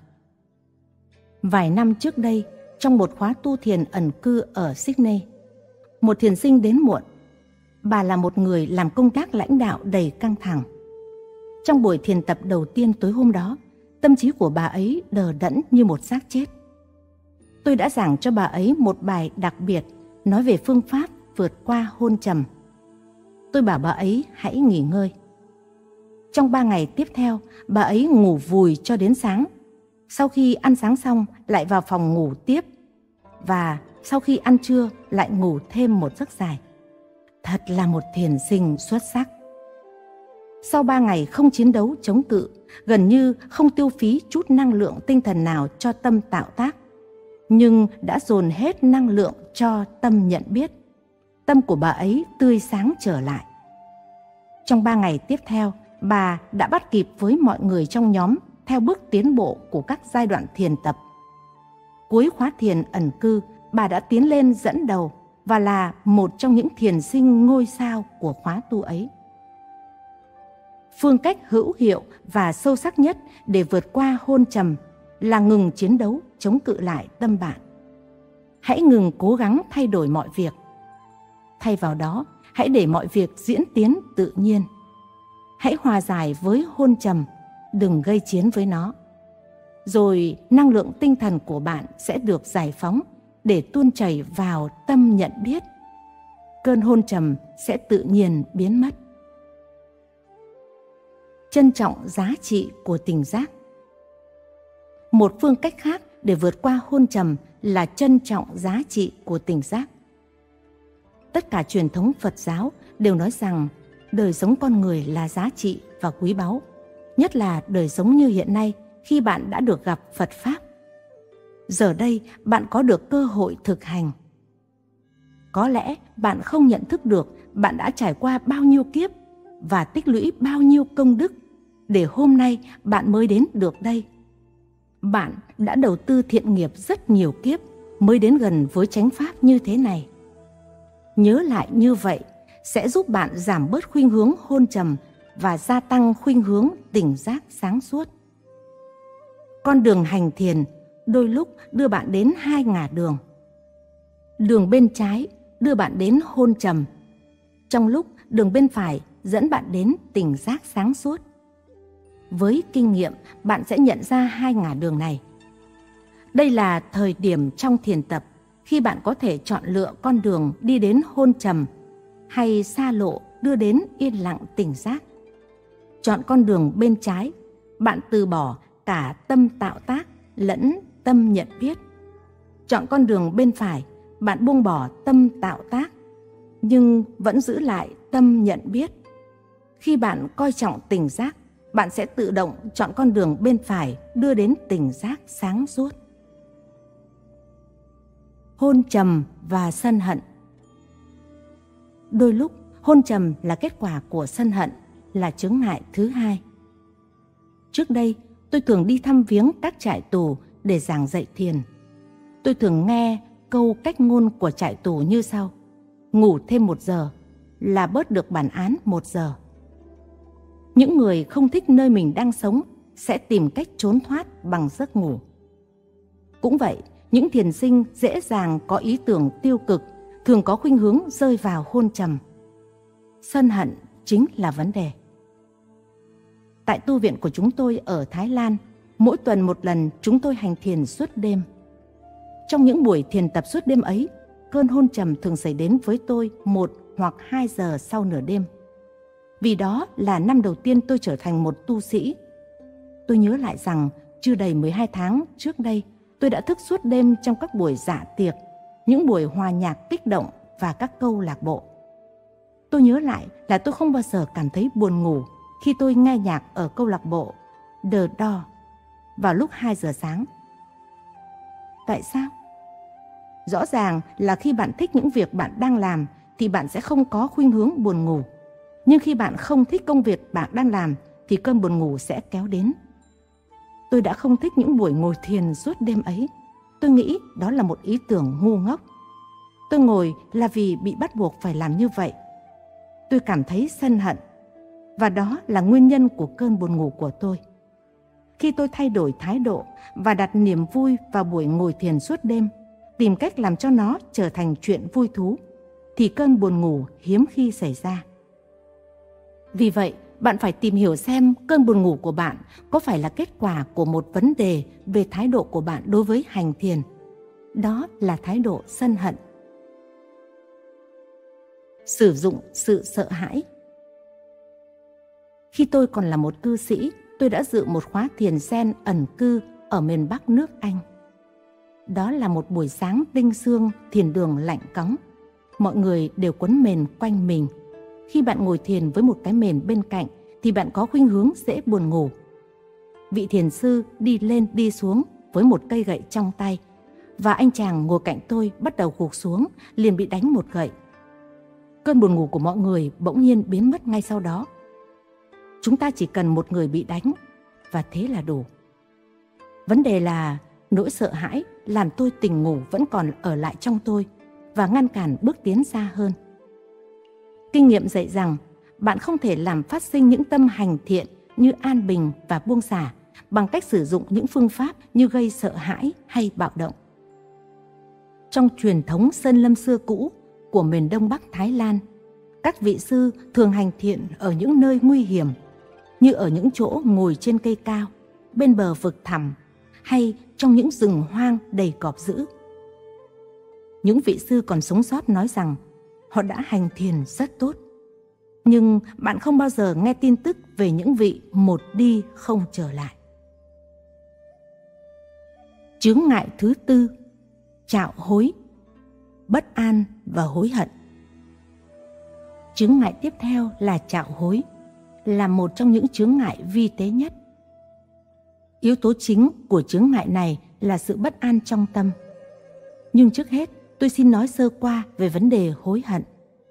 Vài năm trước đây, trong một khóa tu thiền ẩn cư ở Sydney, một thiền sinh đến muộn. Bà là một người làm công tác lãnh đạo đầy căng thẳng. Trong buổi thiền tập đầu tiên tối hôm đó, tâm trí của bà ấy đờ đẫn như một xác chết. Tôi đã giảng cho bà ấy một bài đặc biệt nói về phương pháp vượt qua hôn trầm. Tôi bảo bà ấy hãy nghỉ ngơi. Trong 3 ngày tiếp theo, bà ấy ngủ vùi cho đến sáng. Sau khi ăn sáng xong, lại vào phòng ngủ tiếp. Và sau khi ăn trưa, lại ngủ thêm một giấc dài. Thật là một thiền sinh xuất sắc. Sau 3 ngày không chiến đấu chống cự, gần như không tiêu phí chút năng lượng tinh thần nào cho tâm tạo tác, nhưng đã dồn hết năng lượng cho tâm nhận biết, tâm của bà ấy tươi sáng trở lại. Trong 3 ngày tiếp theo, bà đã bắt kịp với mọi người trong nhóm theo bước tiến bộ của các giai đoạn thiền tập. Cuối khóa thiền ẩn cư, bà đã tiến lên dẫn đầu và là một trong những thiền sinh ngôi sao của khóa tu ấy. Phương cách hữu hiệu và sâu sắc nhất để vượt qua hôn trầm là ngừng chiến đấu chống cự lại tâm bạn. Hãy ngừng cố gắng thay đổi mọi việc. Thay vào đó, hãy để mọi việc diễn tiến tự nhiên. Hãy hòa giải với hôn trầm, đừng gây chiến với nó. Rồi năng lượng tinh thần của bạn sẽ được giải phóng để tuôn chảy vào tâm nhận biết. Cơn hôn trầm sẽ tự nhiên biến mất. Trân trọng giá trị của tỉnh giác. Một phương cách khác để vượt qua hôn trầm là trân trọng giá trị của tỉnh giác. Tất cả truyền thống Phật giáo đều nói rằng đời sống con người là giá trị và quý báu, nhất là đời sống như hiện nay khi bạn đã được gặp Phật Pháp. Giờ đây bạn có được cơ hội thực hành. Có lẽ bạn không nhận thức được bạn đã trải qua bao nhiêu kiếp và tích lũy bao nhiêu công đức để hôm nay bạn mới đến được đây. Bạn đã đầu tư thiện nghiệp rất nhiều kiếp mới đến gần với chánh pháp như thế này. Nhớ lại như vậy sẽ giúp bạn giảm bớt khuynh hướng hôn trầm và gia tăng khuynh hướng tỉnh giác sáng suốt. Con đường hành thiền đôi lúc đưa bạn đến 2 ngả đường. Đường bên trái đưa bạn đến hôn trầm, trong lúc đường bên phải dẫn bạn đến tỉnh giác sáng suốt. Với kinh nghiệm, bạn sẽ nhận ra 2 ngả đường này. Đây là thời điểm trong thiền tập khi bạn có thể chọn lựa con đường đi đến hôn trầm hay xa lộ đưa đến yên lặng tỉnh giác. Chọn con đường bên trái, bạn từ bỏ cả tâm tạo tác lẫn tâm nhận biết. Chọn con đường bên phải, bạn buông bỏ tâm tạo tác nhưng vẫn giữ lại tâm nhận biết. Khi bạn coi trọng tỉnh giác, bạn sẽ tự động chọn con đường bên phải đưa đến tỉnh giác sáng suốt. Hôn trầm và sân hận. Đôi lúc, hôn trầm là kết quả của sân hận, là chướng ngại thứ hai. Trước đây, tôi thường đi thăm viếng các trại tù để giảng dạy thiền. Tôi thường nghe câu cách ngôn của trại tù như sau: ngủ thêm 1 giờ là bớt được bản án 1 giờ. Những người không thích nơi mình đang sống sẽ tìm cách trốn thoát bằng giấc ngủ. Cũng vậy, những thiền sinh dễ dàng có ý tưởng tiêu cực thường có khuynh hướng rơi vào hôn trầm. Sân hận chính là vấn đề. Tại tu viện của chúng tôi ở Thái Lan, mỗi tuần 1 lần chúng tôi hành thiền suốt đêm. Trong những buổi thiền tập suốt đêm ấy, cơn hôn trầm thường xảy đến với tôi 1 hoặc 2 giờ sau nửa đêm. Vì đó là năm đầu tiên tôi trở thành một tu sĩ. Tôi nhớ lại rằng chưa đầy 12 tháng trước đây, tôi đã thức suốt đêm trong các buổi dạ tiệc, những buổi hòa nhạc kích động và các câu lạc bộ. Tôi nhớ lại là tôi không bao giờ cảm thấy buồn ngủ khi tôi nghe nhạc ở câu lạc bộ The Door vào lúc 2 giờ sáng. Tại sao? Rõ ràng là khi bạn thích những việc bạn đang làm thì bạn sẽ không có khuynh hướng buồn ngủ. Nhưng khi bạn không thích công việc bạn đang làm thì cơn buồn ngủ sẽ kéo đến. Tôi đã không thích những buổi ngồi thiền suốt đêm ấy. Tôi nghĩ đó là một ý tưởng ngu ngốc. Tôi ngồi là vì bị bắt buộc phải làm như vậy. Tôi cảm thấy sân hận. Và đó là nguyên nhân của cơn buồn ngủ của tôi. Khi tôi thay đổi thái độ và đặt niềm vui vào buổi ngồi thiền suốt đêm, tìm cách làm cho nó trở thành chuyện vui thú, thì cơn buồn ngủ hiếm khi xảy ra. Vì vậy, bạn phải tìm hiểu xem cơn buồn ngủ của bạn có phải là kết quả của một vấn đề về thái độ của bạn đối với hành thiền. Đó là thái độ sân hận. Sử dụng sự sợ hãi. Khi tôi còn là một cư sĩ, tôi đã dự một khóa thiền Zen ẩn cư ở miền Bắc nước Anh. Đó là một buổi sáng tinh sương, thiền đường lạnh cóng. Mọi người đều quấn mền quanh mình. Khi bạn ngồi thiền với một cái mền bên cạnh thì bạn có khuynh hướng dễ buồn ngủ. Vị thiền sư đi lên đi xuống với một cây gậy trong tay, và anh chàng ngồi cạnh tôi bắt đầu gục xuống, liền bị đánh một gậy. Cơn buồn ngủ của mọi người bỗng nhiên biến mất ngay sau đó. Chúng ta chỉ cần một người bị đánh, và thế là đủ. Vấn đề là nỗi sợ hãi làm tôi tỉnh ngủ vẫn còn ở lại trong tôi và ngăn cản bước tiến xa hơn. Kinh nghiệm dạy rằng bạn không thể làm phát sinh những tâm hành thiện như an bình và buông xả bằng cách sử dụng những phương pháp như gây sợ hãi hay bạo động. Trong truyền thống sơn lâm xưa cũ của miền Đông Bắc Thái Lan, các vị sư thường hành thiện ở những nơi nguy hiểm, như ở những chỗ ngồi trên cây cao, bên bờ vực thẳm, hay trong những rừng hoang đầy cọp dữ. Những vị sư còn sống sót nói rằng họ đã hành thiền rất tốt. Nhưng bạn không bao giờ nghe tin tức về những vị một đi không trở lại. Chướng ngại thứ tư, trạo hối, bất an và hối hận. Chướng ngại tiếp theo là trạo hối, là một trong những chướng ngại vi tế nhất. Yếu tố chính của chướng ngại này là sự bất an trong tâm. Nhưng trước hết, tôi xin nói sơ qua về vấn đề hối hận.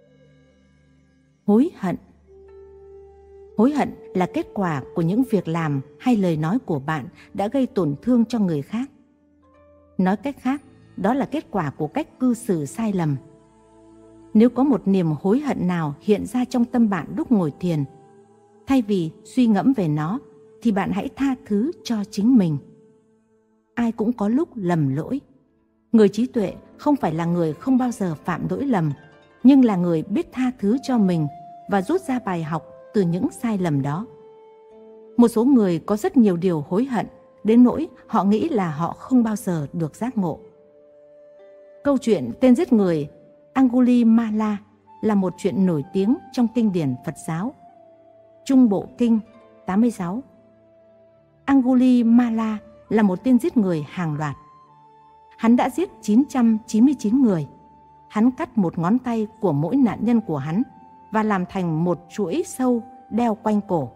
Hối hận. Hối hận là kết quả của những việc làm hay lời nói của bạn đã gây tổn thương cho người khác. Nói cách khác, đó là kết quả của cách cư xử sai lầm. Nếu có một niềm hối hận nào hiện ra trong tâm bạn lúc ngồi thiền, thay vì suy ngẫm về nó, thì bạn hãy tha thứ cho chính mình. Ai cũng có lúc lầm lỗi. Người trí tuệ không phải là người không bao giờ phạm lỗi lầm, nhưng là người biết tha thứ cho mình và rút ra bài học từ những sai lầm đó. Một số người có rất nhiều điều hối hận, đến nỗi họ nghĩ là họ không bao giờ được giác ngộ. Câu chuyện tên giết người Angulimala là một chuyện nổi tiếng trong kinh điển Phật giáo. Trung Bộ Kinh 86. Angulimala là một tên giết người hàng loạt. Hắn đã giết 999 người. Hắn cắt một ngón tay của mỗi nạn nhân của hắn và làm thành một chuỗi sâu đeo quanh cổ.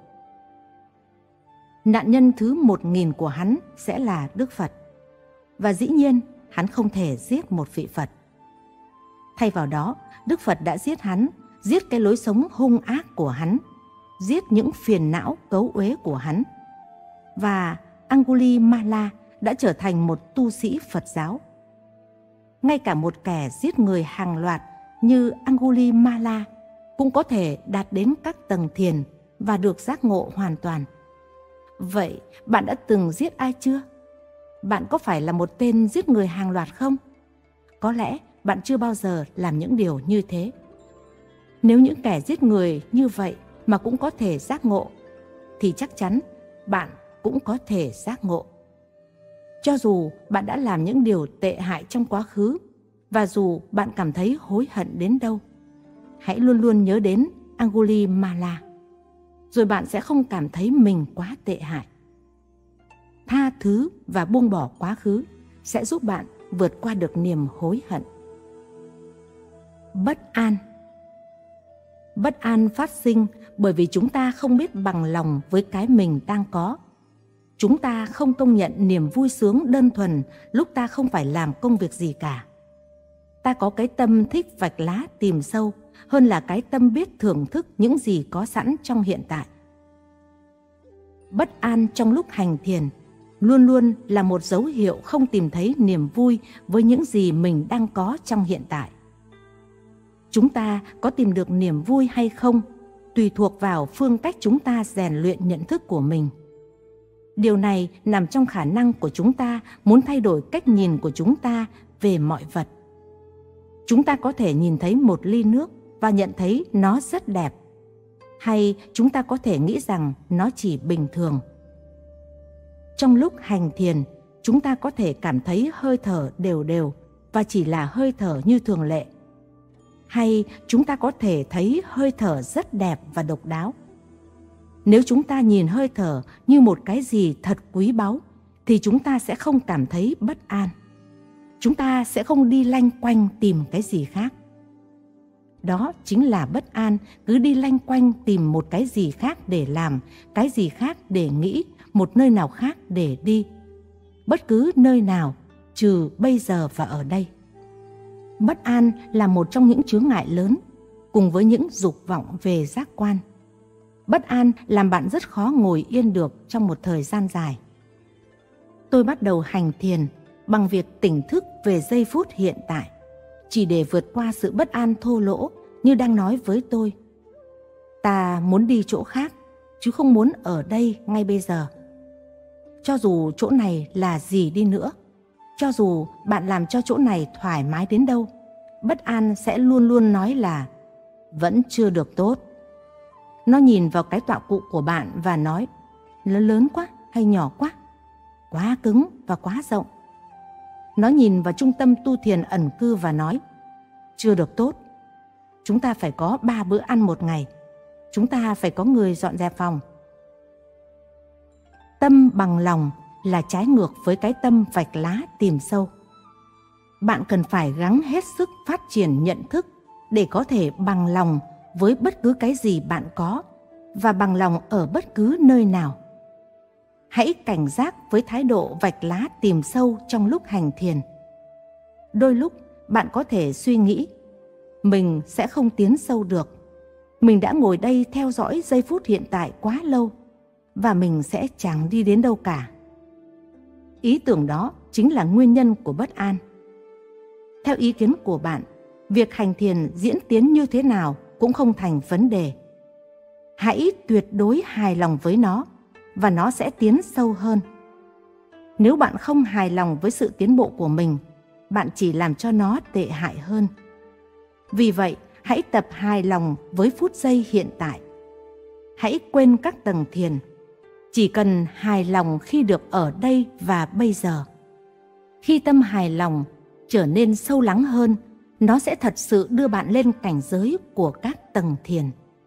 Nạn nhân thứ 1000 của hắn sẽ là Đức Phật. Và dĩ nhiên, hắn không thể giết một vị Phật. Thay vào đó, Đức Phật đã giết hắn, giết cái lối sống hung ác của hắn, giết những phiền não cấu uế của hắn. Và Angulimala đã trở thành một tu sĩ Phật giáo. Ngay cả một kẻ giết người hàng loạt như Angulimala cũng có thể đạt đến các tầng thiền và được giác ngộ hoàn toàn. Vậy bạn đã từng giết ai chưa? Bạn có phải là một tên giết người hàng loạt không? Có lẽ bạn chưa bao giờ làm những điều như thế. Nếu những kẻ giết người như vậy mà cũng có thể giác ngộ, thì chắc chắn bạn cũng có thể giác ngộ. Cho dù bạn đã làm những điều tệ hại trong quá khứ, và dù bạn cảm thấy hối hận đến đâu, hãy luôn luôn nhớ đến Angulimala, rồi bạn sẽ không cảm thấy mình quá tệ hại. Tha thứ và buông bỏ quá khứ sẽ giúp bạn vượt qua được niềm hối hận. Bất an. Bất an phát sinh bởi vì chúng ta không biết bằng lòng với cái mình đang có. Chúng ta không công nhận niềm vui sướng đơn thuần lúc ta không phải làm công việc gì cả. Ta có cái tâm thích vạch lá tìm sâu hơn là cái tâm biết thưởng thức những gì có sẵn trong hiện tại. Bất an trong lúc hành thiền luôn luôn là một dấu hiệu không tìm thấy niềm vui với những gì mình đang có trong hiện tại. Chúng ta có tìm được niềm vui hay không tùy thuộc vào phương cách chúng ta rèn luyện nhận thức của mình. Điều này nằm trong khả năng của chúng ta muốn thay đổi cách nhìn của chúng ta về mọi vật. Chúng ta có thể nhìn thấy một ly nước và nhận thấy nó rất đẹp, hay chúng ta có thể nghĩ rằng nó chỉ bình thường. Trong lúc hành thiền, chúng ta có thể cảm thấy hơi thở đều đều và chỉ là hơi thở như thường lệ. Hay chúng ta có thể thấy hơi thở rất đẹp và độc đáo. Nếu chúng ta nhìn hơi thở như một cái gì thật quý báu, thì chúng ta sẽ không cảm thấy bất an. Chúng ta sẽ không đi lanh quanh tìm cái gì khác. Đó chính là bất an, cứ đi lanh quanh tìm một cái gì khác để làm, cái gì khác để nghĩ, một nơi nào khác để đi. Bất cứ nơi nào, trừ bây giờ và ở đây. Bất an là một trong những chướng ngại lớn, cùng với những dục vọng về giác quan. Bất an làm bạn rất khó ngồi yên được trong một thời gian dài. Tôi bắt đầu hành thiền bằng việc tỉnh thức về giây phút hiện tại, chỉ để vượt qua sự bất an thô lỗ như đang nói với tôi: ta muốn đi chỗ khác, chứ không muốn ở đây ngay bây giờ. Cho dù chỗ này là gì đi nữa, cho dù bạn làm cho chỗ này thoải mái đến đâu, bất an sẽ luôn luôn nói là vẫn chưa được tốt. Nó nhìn vào cái tọa cụ của bạn và nói: lớn quá hay nhỏ quá, quá cứng và quá rộng. Nó nhìn vào trung tâm tu thiền ẩn cư và nói: chưa được tốt. Chúng ta phải có 3 bữa ăn một ngày. Chúng ta phải có người dọn dẹp phòng. Tâm bằng lòng là trái ngược với cái tâm vạch lá tìm sâu. Bạn cần phải gắng hết sức phát triển nhận thức để có thể bằng lòng với bất cứ cái gì bạn có và bằng lòng ở bất cứ nơi nào. Hãy cảnh giác với thái độ vạch lá tìm sâu trong lúc hành thiền. Đôi lúc bạn có thể suy nghĩ: mình sẽ không tiến sâu được. Mình đã ngồi đây theo dõi giây phút hiện tại quá lâu và mình sẽ chẳng đi đến đâu cả. Ý tưởng đó chính là nguyên nhân của bất an. Theo ý kiến của bạn, việc hành thiền diễn tiến như thế nào cũng không thành vấn đề. Hãy tuyệt đối hài lòng với nó và nó sẽ tiến sâu hơn. Nếu bạn không hài lòng với sự tiến bộ của mình, bạn chỉ làm cho nó tệ hại hơn. Vì vậy, hãy tập hài lòng với phút giây hiện tại. Hãy quên các tầng thiền. Chỉ cần hài lòng khi được ở đây và bây giờ. Khi tâm hài lòng trở nên sâu lắng hơn, nó sẽ thật sự đưa bạn lên cảnh giới của các tầng thiền.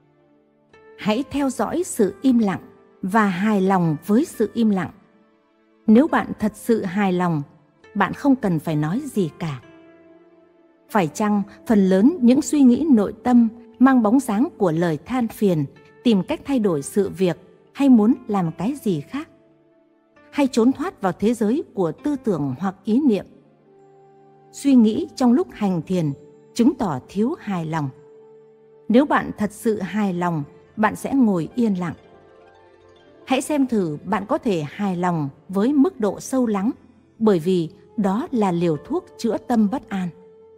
Hãy theo dõi sự im lặng và hài lòng với sự im lặng. Nếu bạn thật sự hài lòng, bạn không cần phải nói gì cả. Phải chăng phần lớn những suy nghĩ nội tâm mang bóng dáng của lời than phiền, tìm cách thay đổi sự việc hay muốn làm cái gì khác? Hay trốn thoát vào thế giới của tư tưởng hoặc ý niệm? Suy nghĩ trong lúc hành thiền chứng tỏ thiếu hài lòng. Nếu bạn thật sự hài lòng, bạn sẽ ngồi yên lặng. Hãy xem thử bạn có thể hài lòng với mức độ sâu lắng, bởi vì đó là liều thuốc chữa tâm bất an.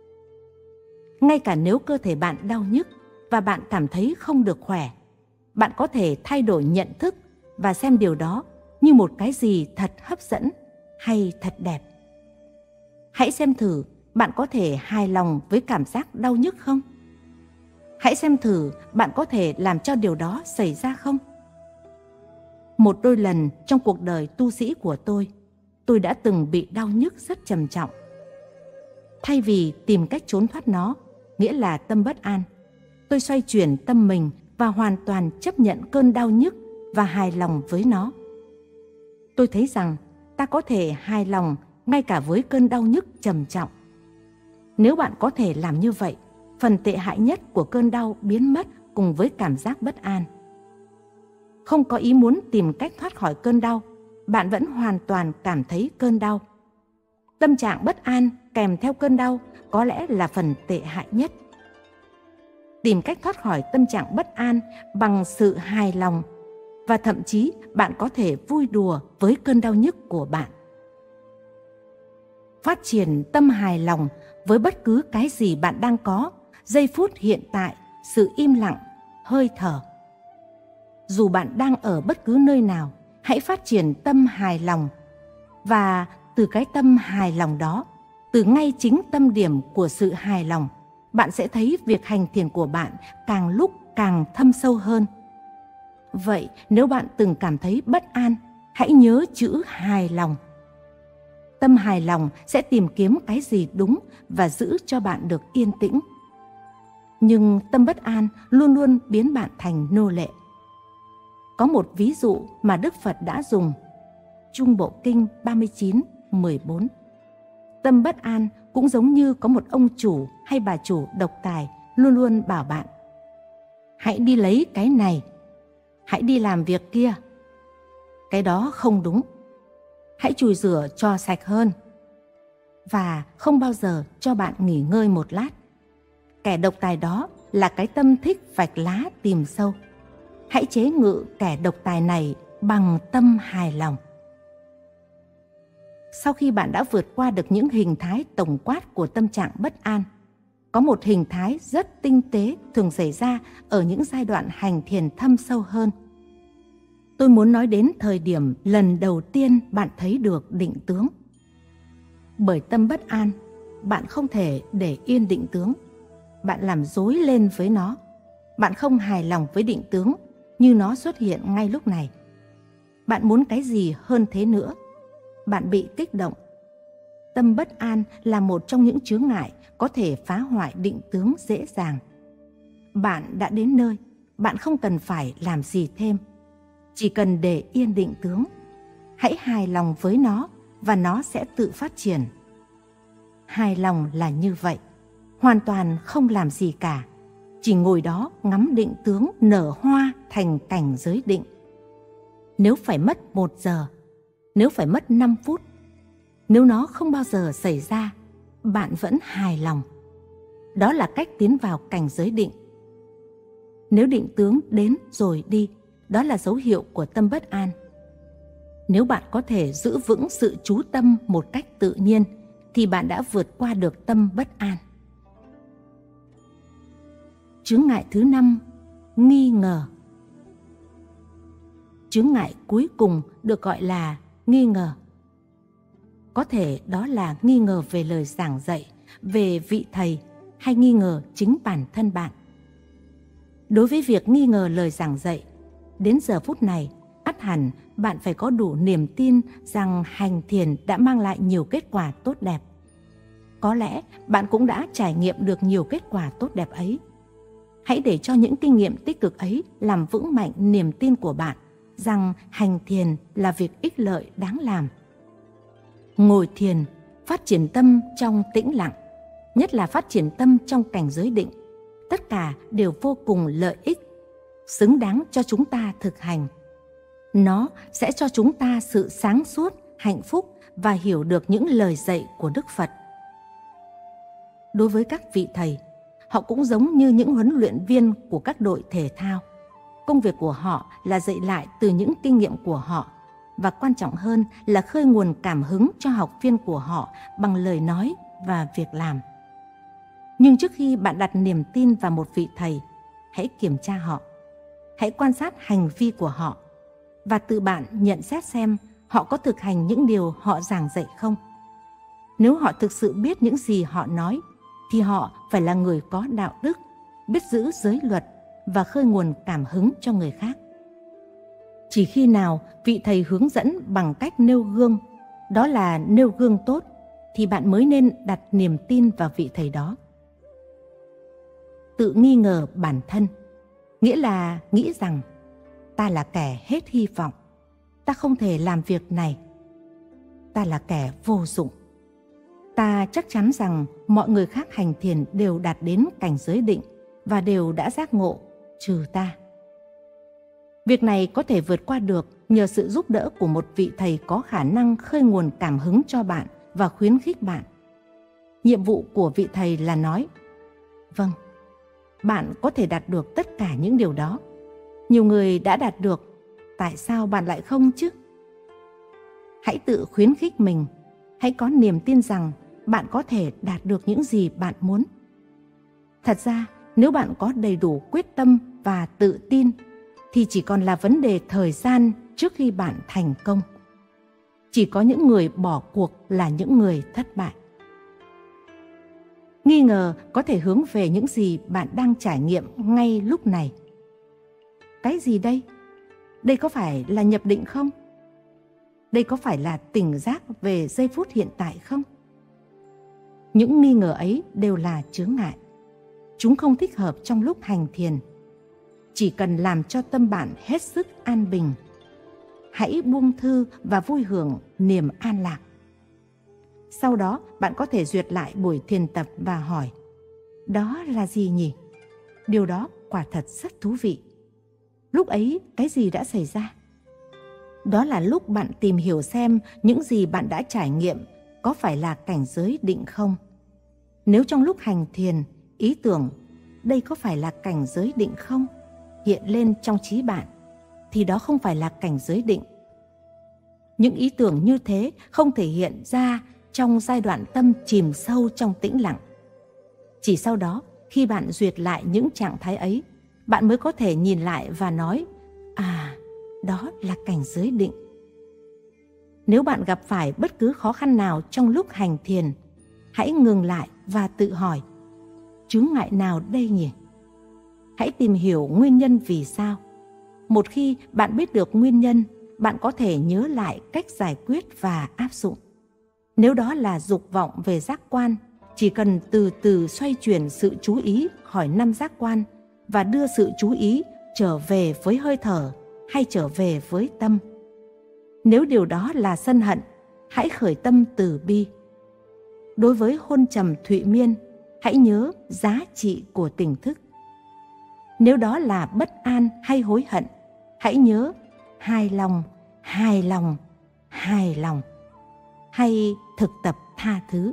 Ngay cả nếu cơ thể bạn đau nhức và bạn cảm thấy không được khỏe, bạn có thể thay đổi nhận thức và xem điều đó như một cái gì thật hấp dẫn hay thật đẹp. Hãy xem thử bạn có thể hài lòng với cảm giác đau nhức không? Hãy xem thử bạn có thể làm cho điều đó xảy ra không? Một đôi lần trong cuộc đời tu sĩ của tôi tôi đã từng bị đau nhức rất trầm trọng. Thay vì tìm cách trốn thoát nó, nghĩa là tâm bất an, tôi xoay chuyển tâm mình và hoàn toàn chấp nhận cơn đau nhức và hài lòng với nó. Tôi thấy rằng ta có thể hài lòng ngay cả với cơn đau nhức trầm trọng. Nếu bạn có thể làm như vậy, phần tệ hại nhất của cơn đau biến mất cùng với cảm giác bất an. Không có ý muốn tìm cách thoát khỏi cơn đau, bạn vẫn hoàn toàn cảm thấy cơn đau. Tâm trạng bất an kèm theo cơn đau có lẽ là phần tệ hại nhất. Tìm cách thoát khỏi tâm trạng bất an bằng sự hài lòng, và thậm chí bạn có thể vui đùa với cơn đau nhức của bạn. Phát triển tâm hài lòng với bất cứ cái gì bạn đang có, giây phút hiện tại, sự im lặng, hơi thở. Dù bạn đang ở bất cứ nơi nào, hãy phát triển tâm hài lòng. Và từ cái tâm hài lòng đó, từ ngay chính tâm điểm của sự hài lòng, bạn sẽ thấy việc hành thiền của bạn càng lúc càng thâm sâu hơn. Vậy nếu bạn từng cảm thấy bất an, hãy nhớ chữ hài lòng. Tâm hài lòng sẽ tìm kiếm cái gì đúng và giữ cho bạn được yên tĩnh. Nhưng tâm bất an luôn luôn biến bạn thành nô lệ. Có một ví dụ mà Đức Phật đã dùng, Trung Bộ Kinh 39:14. Tâm bất an cũng giống như có một ông chủ hay bà chủ độc tài luôn luôn bảo bạn: hãy đi lấy cái này, hãy đi làm việc kia, cái đó không đúng, hãy chùi rửa cho sạch hơn, và không bao giờ cho bạn nghỉ ngơi một lát. Kẻ độc tài đó là cái tâm thích vạch lá tìm sâu. Hãy chế ngự kẻ độc tài này bằng tâm hài lòng. Sau khi bạn đã vượt qua được những hình thái tổng quát của tâm trạng bất an, có một hình thái rất tinh tế thường xảy ra ở những giai đoạn hành thiền thâm sâu hơn. Tôi muốn nói đến thời điểm lần đầu tiên bạn thấy được định tướng. Bởi tâm bất an, bạn không thể để yên định tướng. Bạn làm rối lên với nó. Bạn không hài lòng với định tướng như nó xuất hiện ngay lúc này. Bạn muốn cái gì hơn thế nữa? Bạn bị kích động. Tâm bất an là một trong những chướng ngại có thể phá hoại định tướng dễ dàng. Bạn đã đến nơi, bạn không cần phải làm gì thêm. Chỉ cần để yên định tướng. Hãy hài lòng với nó và nó sẽ tự phát triển. Hài lòng là như vậy, hoàn toàn không làm gì cả. Chỉ ngồi đó ngắm định tướng nở hoa thành cảnh giới định. Nếu phải mất 1 giờ, nếu phải mất 5 phút, nếu nó không bao giờ xảy ra, bạn vẫn hài lòng. Đó là cách tiến vào cảnh giới định. Nếu định tướng đến rồi đi, đó là dấu hiệu của tâm bất an. Nếu bạn có thể giữ vững sự chú tâm một cách tự nhiên, thì bạn đã vượt qua được tâm bất an. Chướng ngại thứ 5, nghi ngờ. Chướng ngại cuối cùng được gọi là nghi ngờ. Có thể đó là nghi ngờ về lời giảng dạy, về vị thầy, hay nghi ngờ chính bản thân bạn. Đối với việc nghi ngờ lời giảng dạy, đến giờ phút này, ắt hẳn bạn phải có đủ niềm tin rằng hành thiền đã mang lại nhiều kết quả tốt đẹp. Có lẽ bạn cũng đã trải nghiệm được nhiều kết quả tốt đẹp ấy. Hãy để cho những kinh nghiệm tích cực ấy làm vững mạnh niềm tin của bạn rằng hành thiền là việc ích lợi đáng làm. Ngồi thiền, phát triển tâm trong tĩnh lặng, nhất là phát triển tâm trong cảnh giới định, tất cả đều vô cùng lợi ích, xứng đáng cho chúng ta thực hành. Nó sẽ cho chúng ta sự sáng suốt, hạnh phúc và hiểu được những lời dạy của Đức Phật. Đối với các vị thầy, họ cũng giống như những huấn luyện viên của các đội thể thao. Công việc của họ là dạy lại từ những kinh nghiệm của họ, và quan trọng hơn là khơi nguồn cảm hứng cho học viên của họ bằng lời nói và việc làm. Nhưng trước khi bạn đặt niềm tin vào một vị thầy, hãy kiểm tra họ. Hãy quan sát hành vi của họ và tự bạn nhận xét xem họ có thực hành những điều họ giảng dạy không. Nếu họ thực sự biết những gì họ nói, thì họ phải là người có đạo đức, biết giữ giới luật và khơi nguồn cảm hứng cho người khác. Chỉ khi nào vị thầy hướng dẫn bằng cách nêu gương, đó là nêu gương tốt, thì bạn mới nên đặt niềm tin vào vị thầy đó. Tự nghi ngờ bản thân, nghĩa là nghĩ rằng ta là kẻ hết hy vọng, ta không thể làm việc này, ta là kẻ vô dụng. Ta chắc chắn rằng mọi người khác hành thiền đều đạt đến cảnh giới định và đều đã giác ngộ, trừ ta. Việc này có thể vượt qua được nhờ sự giúp đỡ của một vị thầy có khả năng khơi nguồn cảm hứng cho bạn và khuyến khích bạn. Nhiệm vụ của vị thầy là nói: vâng, bạn có thể đạt được tất cả những điều đó. Nhiều người đã đạt được, tại sao bạn lại không chứ? Hãy tự khuyến khích mình, hãy có niềm tin rằng bạn có thể đạt được những gì bạn muốn. Thật ra, nếu bạn có đầy đủ quyết tâm và tự tin, thì chỉ còn là vấn đề thời gian trước khi bạn thành công. Chỉ có những người bỏ cuộc là những người thất bại. Nghi ngờ có thể hướng về những gì bạn đang trải nghiệm ngay lúc này. Cái gì đây? Đây có phải là nhập định không? Đây có phải là tỉnh giác về giây phút hiện tại không? Những nghi ngờ ấy đều là chướng ngại. Chúng không thích hợp trong lúc hành thiền. Chỉ cần làm cho tâm bạn hết sức an bình. Hãy buông thư và vui hưởng niềm an lạc. Sau đó bạn có thể duyệt lại buổi thiền tập và hỏi: đó là gì nhỉ? Điều đó quả thật rất thú vị. Lúc ấy cái gì đã xảy ra? Đó là lúc bạn tìm hiểu xem những gì bạn đã trải nghiệm có phải là cảnh giới định không. Nếu trong lúc hành thiền, ý tưởng đây có phải là cảnh giới định không hiện lên trong trí bạn, thì đó không phải là cảnh giới định. Những ý tưởng như thế không thể hiện ra trong giai đoạn tâm chìm sâu trong tĩnh lặng. Chỉ sau đó, khi bạn duyệt lại những trạng thái ấy, bạn mới có thể nhìn lại và nói: à, đó là cảnh giới định. Nếu bạn gặp phải bất cứ khó khăn nào trong lúc hành thiền, hãy ngừng lại và tự hỏi: chướng ngại nào đây nhỉ? Hãy tìm hiểu nguyên nhân vì sao. Một khi bạn biết được nguyên nhân, bạn có thể nhớ lại cách giải quyết và áp dụng. Nếu đó là dục vọng về giác quan, chỉ cần từ từ xoay chuyển sự chú ý khỏi 5 giác quan và đưa sự chú ý trở về với hơi thở hay trở về với tâm. Nếu điều đó là sân hận, hãy khởi tâm từ bi. Đối với hôn trầm thụy miên, hãy nhớ giá trị của tỉnh thức. Nếu đó là bất an hay hối hận, hãy nhớ hài lòng, hài lòng, hài lòng. Hay thực tập tha thứ.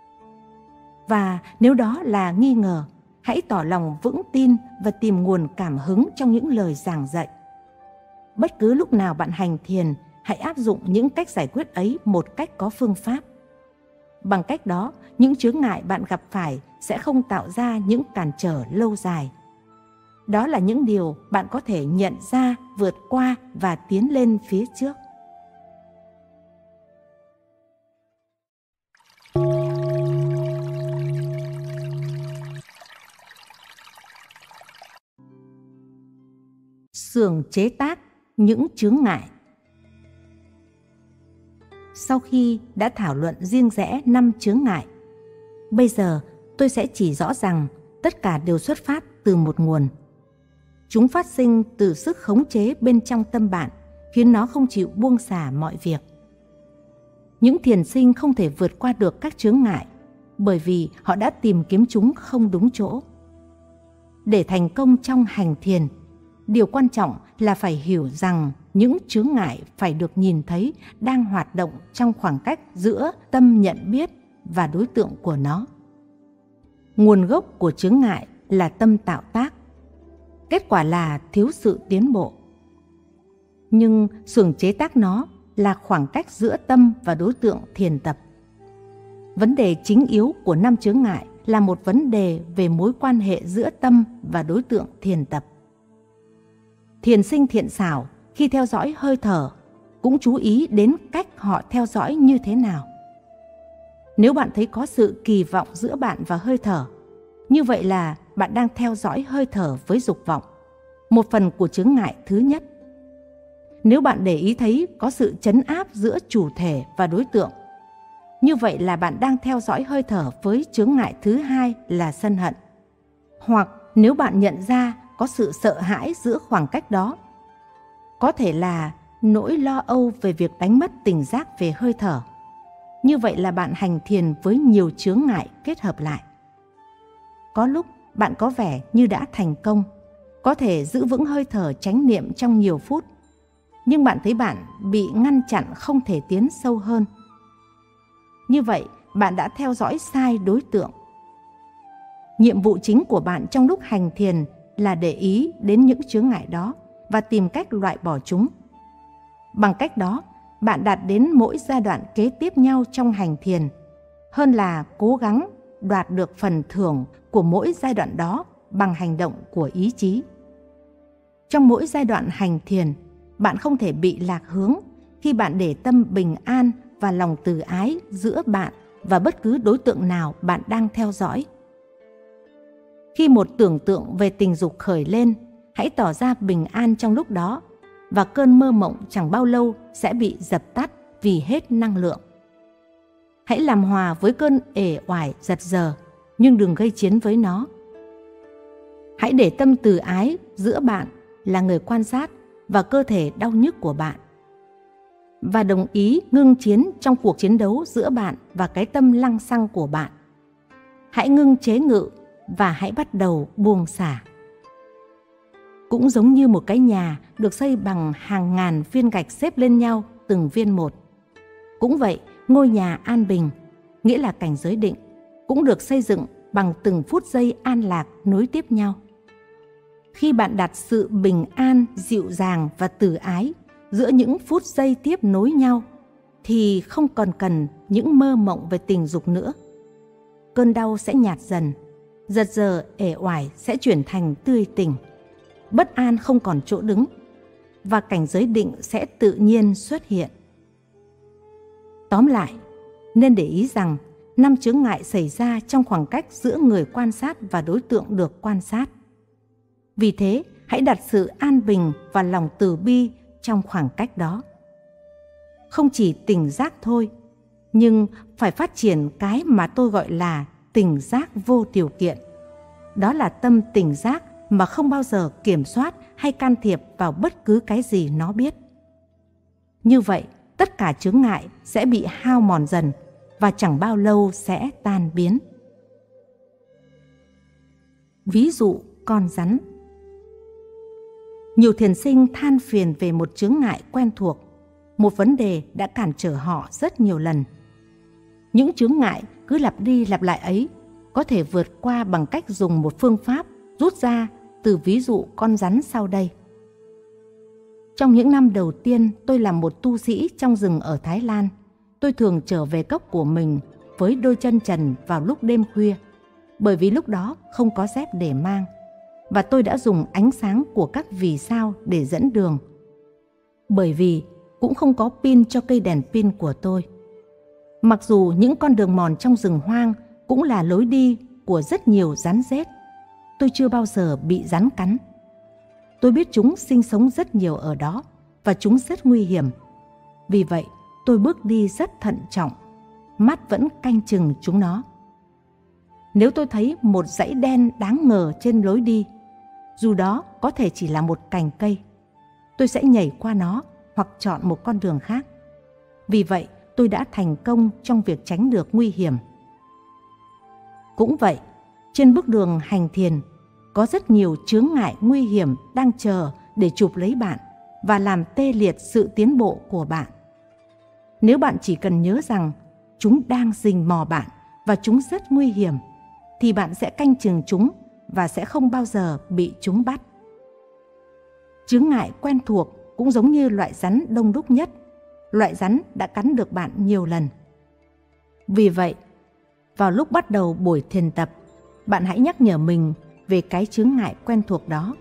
Và nếu đó là nghi ngờ, hãy tỏ lòng vững tin và tìm nguồn cảm hứng trong những lời giảng dạy. Bất cứ lúc nào bạn hành thiền, hãy áp dụng những cách giải quyết ấy một cách có phương pháp. Bằng cách đó, những chướng ngại bạn gặp phải sẽ không tạo ra những cản trở lâu dài. Đó là những điều bạn có thể nhận ra, vượt qua và tiến lên phía trước. Xưởng chế tác những chướng ngại. Sau khi đã thảo luận riêng rẽ 5 chướng ngại, bây giờ tôi sẽ chỉ rõ rằng tất cả đều xuất phát từ một nguồn. Chúng phát sinh từ sức khống chế bên trong tâm bạn, khiến nó không chịu buông xả mọi việc. Những thiền sinh không thể vượt qua được các chướng ngại, bởi vì họ đã tìm kiếm chúng không đúng chỗ. Để thành công trong hành thiền, điều quan trọng là phải hiểu rằng những chướng ngại phải được nhìn thấy đang hoạt động trong khoảng cách giữa tâm nhận biết và đối tượng của nó. Nguồn gốc của chướng ngại là tâm tạo tác. Kết quả là thiếu sự tiến bộ. Nhưng xưởng chế tác nó là khoảng cách giữa tâm và đối tượng thiền tập. Vấn đề chính yếu của 5 chướng ngại là một vấn đề về mối quan hệ giữa tâm và đối tượng thiền tập. Thiền sinh thiện xảo khi theo dõi hơi thở cũng chú ý đến cách họ theo dõi như thế nào. Nếu bạn thấy có sự kỳ vọng giữa bạn và hơi thở, như vậy là bạn đang theo dõi hơi thở với dục vọng, một phần của chướng ngại thứ nhất. nếu bạn để ý thấy có sự trấn áp giữa chủ thể và đối tượng, như vậy là bạn đang theo dõi hơi thở với chướng ngại thứ hai là sân hận. Hoặc nếu bạn nhận ra có sự sợ hãi giữa khoảng cách đó, có thể là nỗi lo âu về việc đánh mất tỉnh giác về hơi thở, như vậy là bạn hành thiền với nhiều chướng ngại kết hợp lại. Có lúc bạn có vẻ như đã thành công, có thể giữ vững hơi thở chánh niệm trong nhiều phút, nhưng bạn thấy bạn bị ngăn chặn không thể tiến sâu hơn. Như vậy, bạn đã theo dõi sai đối tượng. Nhiệm vụ chính của bạn trong lúc hành thiền là để ý đến những chướng ngại đó và tìm cách loại bỏ chúng. Bằng cách đó, bạn đạt đến mỗi giai đoạn kế tiếp nhau trong hành thiền, hơn là cố gắng đoạt được phần thưởng của mỗi giai đoạn đó bằng hành động của ý chí. Trong mỗi giai đoạn hành thiền, bạn không thể bị lạc hướng khi bạn để tâm bình an và lòng từ ái giữa bạn và bất cứ đối tượng nào bạn đang theo dõi. Khi một tưởng tượng về tình dục khởi lên, hãy tỏ ra bình an trong lúc đó, và cơn mơ mộng chẳng bao lâu sẽ bị dập tắt vì hết năng lượng. Hãy làm hòa với cơn ể oải giật giờ, nhưng đừng gây chiến với nó. Hãy để tâm từ ái giữa bạn là người quan sát và cơ thể đau nhức của bạn, và đồng ý ngưng chiến trong cuộc chiến đấu giữa bạn và cái tâm lăng xăng của bạn. Hãy ngưng chế ngự và hãy bắt đầu buông xả. Cũng giống như một cái nhà được xây bằng hàng ngàn viên gạch xếp lên nhau từng viên một. Cũng vậy, ngôi nhà an bình, nghĩa là cảnh giới định, cũng được xây dựng bằng từng phút giây an lạc nối tiếp nhau. Khi bạn đặt sự bình an, dịu dàng và từ ái giữa những phút giây tiếp nối nhau, thì không còn cần những mơ mộng về tình dục nữa. Cơn đau sẽ nhạt dần, giật giờ ể oải sẽ chuyển thành tươi tỉnh, bất an không còn chỗ đứng, và cảnh giới định sẽ tự nhiên xuất hiện. Tóm lại, nên để ý rằng 5 chướng ngại xảy ra trong khoảng cách giữa người quan sát và đối tượng được quan sát. Vì thế, hãy đặt sự an bình và lòng từ bi trong khoảng cách đó. Không chỉ tỉnh giác thôi, nhưng phải phát triển cái mà tôi gọi là tỉnh giác vô điều kiện. Đó là tâm tỉnh giác mà không bao giờ kiểm soát hay can thiệp vào bất cứ cái gì nó biết. Như vậy, tất cả chướng ngại sẽ bị hao mòn dần và chẳng bao lâu sẽ tan biến. Ví dụ con rắn. Nhiều thiền sinh than phiền về một chướng ngại quen thuộc, một vấn đề đã cản trở họ rất nhiều lần. Những chướng ngại cứ lặp đi lặp lại ấy có thể vượt qua bằng cách dùng một phương pháp rút ra từ ví dụ con rắn sau đây. Trong những năm đầu tiên tôi làm một tu sĩ trong rừng ở Thái Lan, tôi thường trở về cốc của mình với đôi chân trần vào lúc đêm khuya, bởi vì lúc đó không có dép để mang, và tôi đã dùng ánh sáng của các vì sao để dẫn đường, bởi vì cũng không có pin cho cây đèn pin của tôi. Mặc dù những con đường mòn trong rừng hoang cũng là lối đi của rất nhiều rắn rết, tôi chưa bao giờ bị rắn cắn. Tôi biết chúng sinh sống rất nhiều ở đó và chúng rất nguy hiểm. Vì vậy, tôi bước đi rất thận trọng, mắt vẫn canh chừng chúng nó. Nếu tôi thấy một dãy đen đáng ngờ trên lối đi, dù đó có thể chỉ là một cành cây, tôi sẽ nhảy qua nó hoặc chọn một con đường khác. Vì vậy, tôi đã thành công trong việc tránh được nguy hiểm. Cũng vậy, trên bước đường hành thiền, có rất nhiều chướng ngại nguy hiểm đang chờ để chụp lấy bạn và làm tê liệt sự tiến bộ của bạn. Nếu bạn chỉ cần nhớ rằng chúng đang rình mò bạn và chúng rất nguy hiểm, thì bạn sẽ canh chừng chúng và sẽ không bao giờ bị chúng bắt. Chướng ngại quen thuộc cũng giống như loại rắn đông đúc nhất, loại rắn đã cắn được bạn nhiều lần. Vì vậy, vào lúc bắt đầu buổi thiền tập, bạn hãy nhắc nhở mình về cái chướng ngại quen thuộc đó.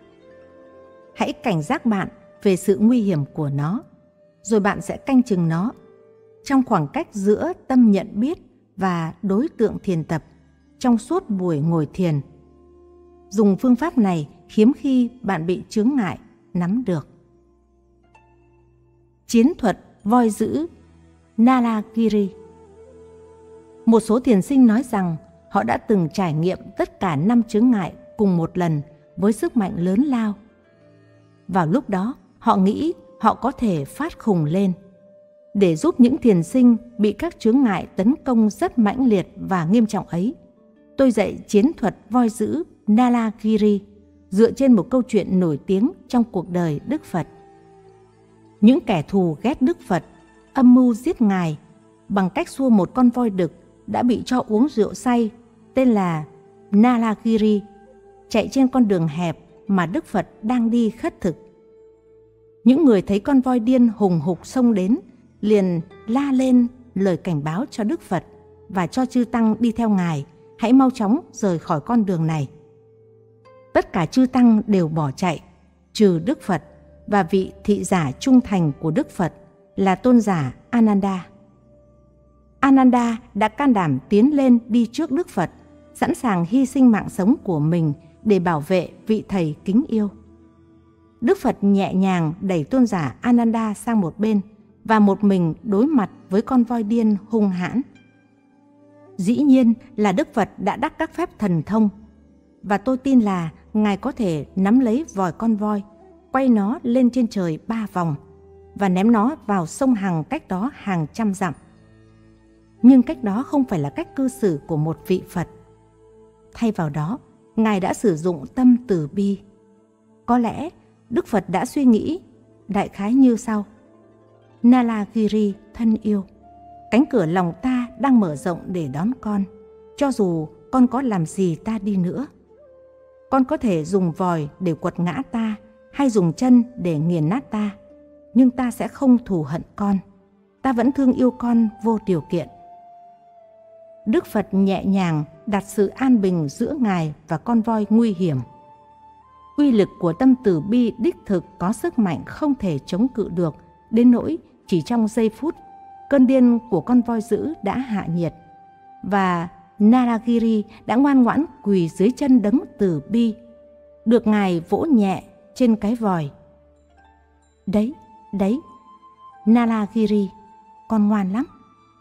Hãy cảnh giác bạn về sự nguy hiểm của nó, rồi bạn sẽ canh chừng nó trong khoảng cách giữa tâm nhận biết và đối tượng thiền tập trong suốt buổi ngồi thiền. Dùng phương pháp này hiếm khi bạn bị chướng ngại nắm được. chiến thuật voi dữ Nalagiri. Một số thiền sinh nói rằng họ đã từng trải nghiệm tất cả 5 chướng ngại cùng một lần với sức mạnh lớn lao. Vào lúc đó, họ nghĩ họ có thể phát khùng lên. Để giúp những thiền sinh bị các chướng ngại tấn công rất mãnh liệt và nghiêm trọng ấy, tôi dạy chiến thuật voi dữ Nalagiri dựa trên một câu chuyện nổi tiếng trong cuộc đời Đức Phật. Những kẻ thù ghét Đức Phật âm mưu giết Ngài bằng cách xua một con voi đực đã bị cho uống rượu say tên là Nalagiri chạy trên con đường hẹp mà Đức Phật đang đi khất thực. Những người thấy con voi điên hùng hục xông đến liền la lên lời cảnh báo cho Đức Phật và cho chư tăng đi theo Ngài hãy mau chóng rời khỏi con đường này. Tất cả chư tăng đều bỏ chạy, trừ Đức Phật và vị thị giả trung thành của Đức Phật là tôn giả Ananda. Ananda đã can đảm tiến lên đi trước Đức Phật, sẵn sàng hy sinh mạng sống của mình để bảo vệ vị thầy kính yêu. Đức Phật nhẹ nhàng đẩy tôn giả Ananda sang một bên và một mình đối mặt với con voi điên hung hãn. Dĩ nhiên là Đức Phật đã đắc các phép thần thông, và tôi tin là Ngài có thể nắm lấy vòi con voi, quay nó lên trên trời 3 vòng và ném nó vào sông Hằng cách đó hàng trăm dặm. Nhưng cách đó không phải là cách cư xử của một vị Phật. Thay vào đó, Ngài đã sử dụng tâm từ bi. Có lẽ Đức Phật đã suy nghĩ đại khái như sau: Nalagiri thân yêu, cánh cửa lòng ta đang mở rộng để đón con, cho dù con có làm gì ta đi nữa. Con có thể dùng vòi để quật ngã ta hay dùng chân để nghiền nát ta, nhưng ta sẽ không thù hận con. Ta vẫn thương yêu con vô điều kiện. Đức Phật nhẹ nhàng đặt sự an bình giữa Ngài và con voi nguy hiểm. Uy lực của tâm từ bi đích thực có sức mạnh không thể chống cự được, đến nỗi chỉ trong giây phút, cơn điên của con voi dữ đã hạ nhiệt, và Nalagiri đã ngoan ngoãn quỳ dưới chân đấng từ bi, được Ngài vỗ nhẹ trên cái vòi. Đấy, đấy, Nalagiri, con ngoan lắm.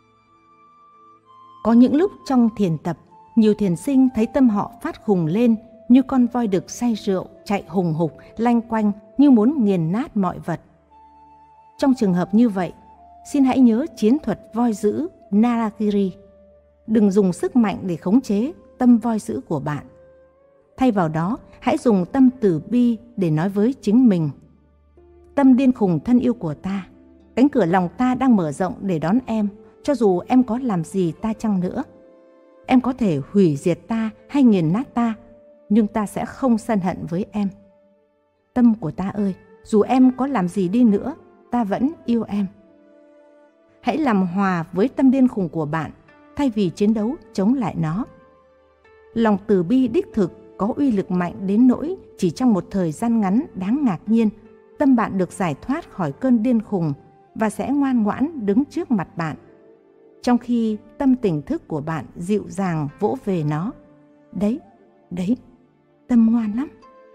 Có những lúc trong thiền tập, nhiều thiền sinh thấy tâm họ phát khùng lên như con voi đực say rượu chạy hùng hục lanh quanh như muốn nghiền nát mọi vật. Trong trường hợp như vậy, xin hãy nhớ chiến thuật voi dữ Nalagiri. Đừng dùng sức mạnh để khống chế tâm voi dữ của bạn. Thay vào đó, hãy dùng tâm từ bi để nói với chính mình: tâm điên khùng thân yêu của ta, cánh cửa lòng ta đang mở rộng để đón em, cho dù em có làm gì ta chăng nữa. Em có thể hủy diệt ta hay nghiền nát ta, nhưng ta sẽ không sân hận với em. Tâm của ta ơi, dù em có làm gì đi nữa, ta vẫn yêu em. Hãy làm hòa với tâm điên khùng của bạn, thay vì chiến đấu chống lại nó. Lòng từ bi đích thực có uy lực mạnh đến nỗi chỉ trong một thời gian ngắn đáng ngạc nhiên, tâm bạn được giải thoát khỏi cơn điên khùng và sẽ ngoan ngoãn đứng trước mặt bạn, trong khi tâm tỉnh thức của bạn dịu dàng vỗ về nó. Đấy, đấy, tâm ngoan lắm.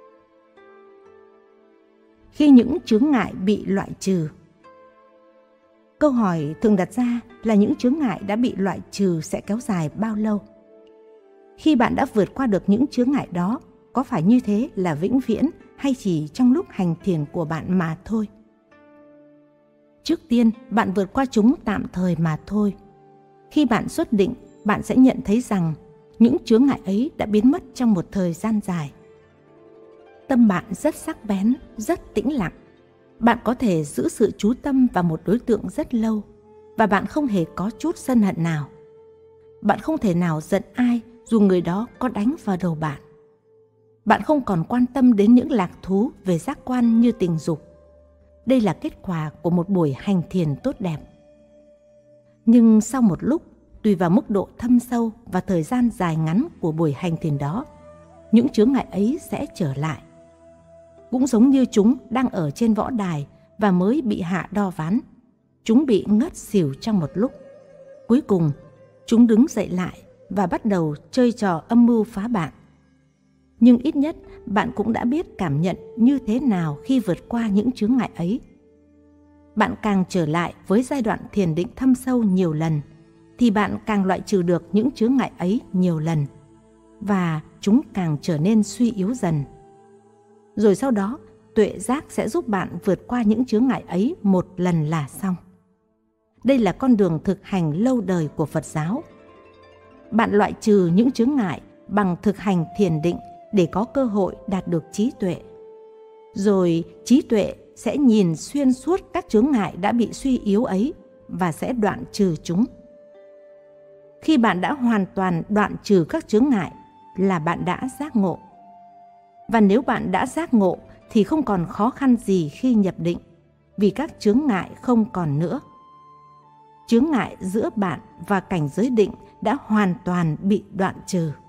Khi những chướng ngại bị loại trừ. Câu hỏi thường đặt ra là những chướng ngại đã bị loại trừ sẽ kéo dài bao lâu? Khi bạn đã vượt qua được những chướng ngại đó, có phải như thế là vĩnh viễn hay chỉ trong lúc hành thiền của bạn mà thôi? Trước tiên, bạn vượt qua chúng tạm thời mà thôi. Khi bạn xuất định, bạn sẽ nhận thấy rằng những chướng ngại ấy đã biến mất trong một thời gian dài. Tâm bạn rất sắc bén, rất tĩnh lặng. Bạn có thể giữ sự chú tâm vào một đối tượng rất lâu và bạn không hề có chút sân hận nào. Bạn không thể nào giận ai dù người đó có đánh vào đầu bạn. Bạn không còn quan tâm đến những lạc thú về giác quan như tình dục. Đây là kết quả của một buổi hành thiền tốt đẹp. Nhưng sau một lúc, tùy vào mức độ thâm sâu và thời gian dài ngắn của buổi hành thiền đó, những chướng ngại ấy sẽ trở lại. Cũng giống như chúng đang ở trên võ đài và mới bị hạ đo ván. Chúng bị ngất xỉu trong một lúc. Cuối cùng, chúng đứng dậy lại và bắt đầu chơi trò âm mưu phá bạn. Nhưng ít nhất bạn cũng đã biết cảm nhận như thế nào khi vượt qua những chướng ngại ấy. bạn càng trở lại với giai đoạn thiền định thâm sâu nhiều lần, thì bạn càng loại trừ được những chướng ngại ấy nhiều lần, và chúng càng trở nên suy yếu dần. Rồi sau đó, tuệ giác sẽ giúp bạn vượt qua những chướng ngại ấy một lần là xong. Đây là con đường thực hành lâu đời của Phật giáo. Bạn loại trừ những chướng ngại bằng thực hành thiền định để có cơ hội đạt được trí tuệ. Rồi trí tuệ sẽ nhìn xuyên suốt các chướng ngại đã bị suy yếu ấy và sẽ đoạn trừ chúng. Khi bạn đã hoàn toàn đoạn trừ các chướng ngại là bạn đã giác ngộ. Và nếu bạn đã giác ngộ thì không còn khó khăn gì khi nhập định, vì các chướng ngại không còn nữa. Chướng ngại giữa bạn và cảnh giới định đã hoàn toàn bị đoạn trừ.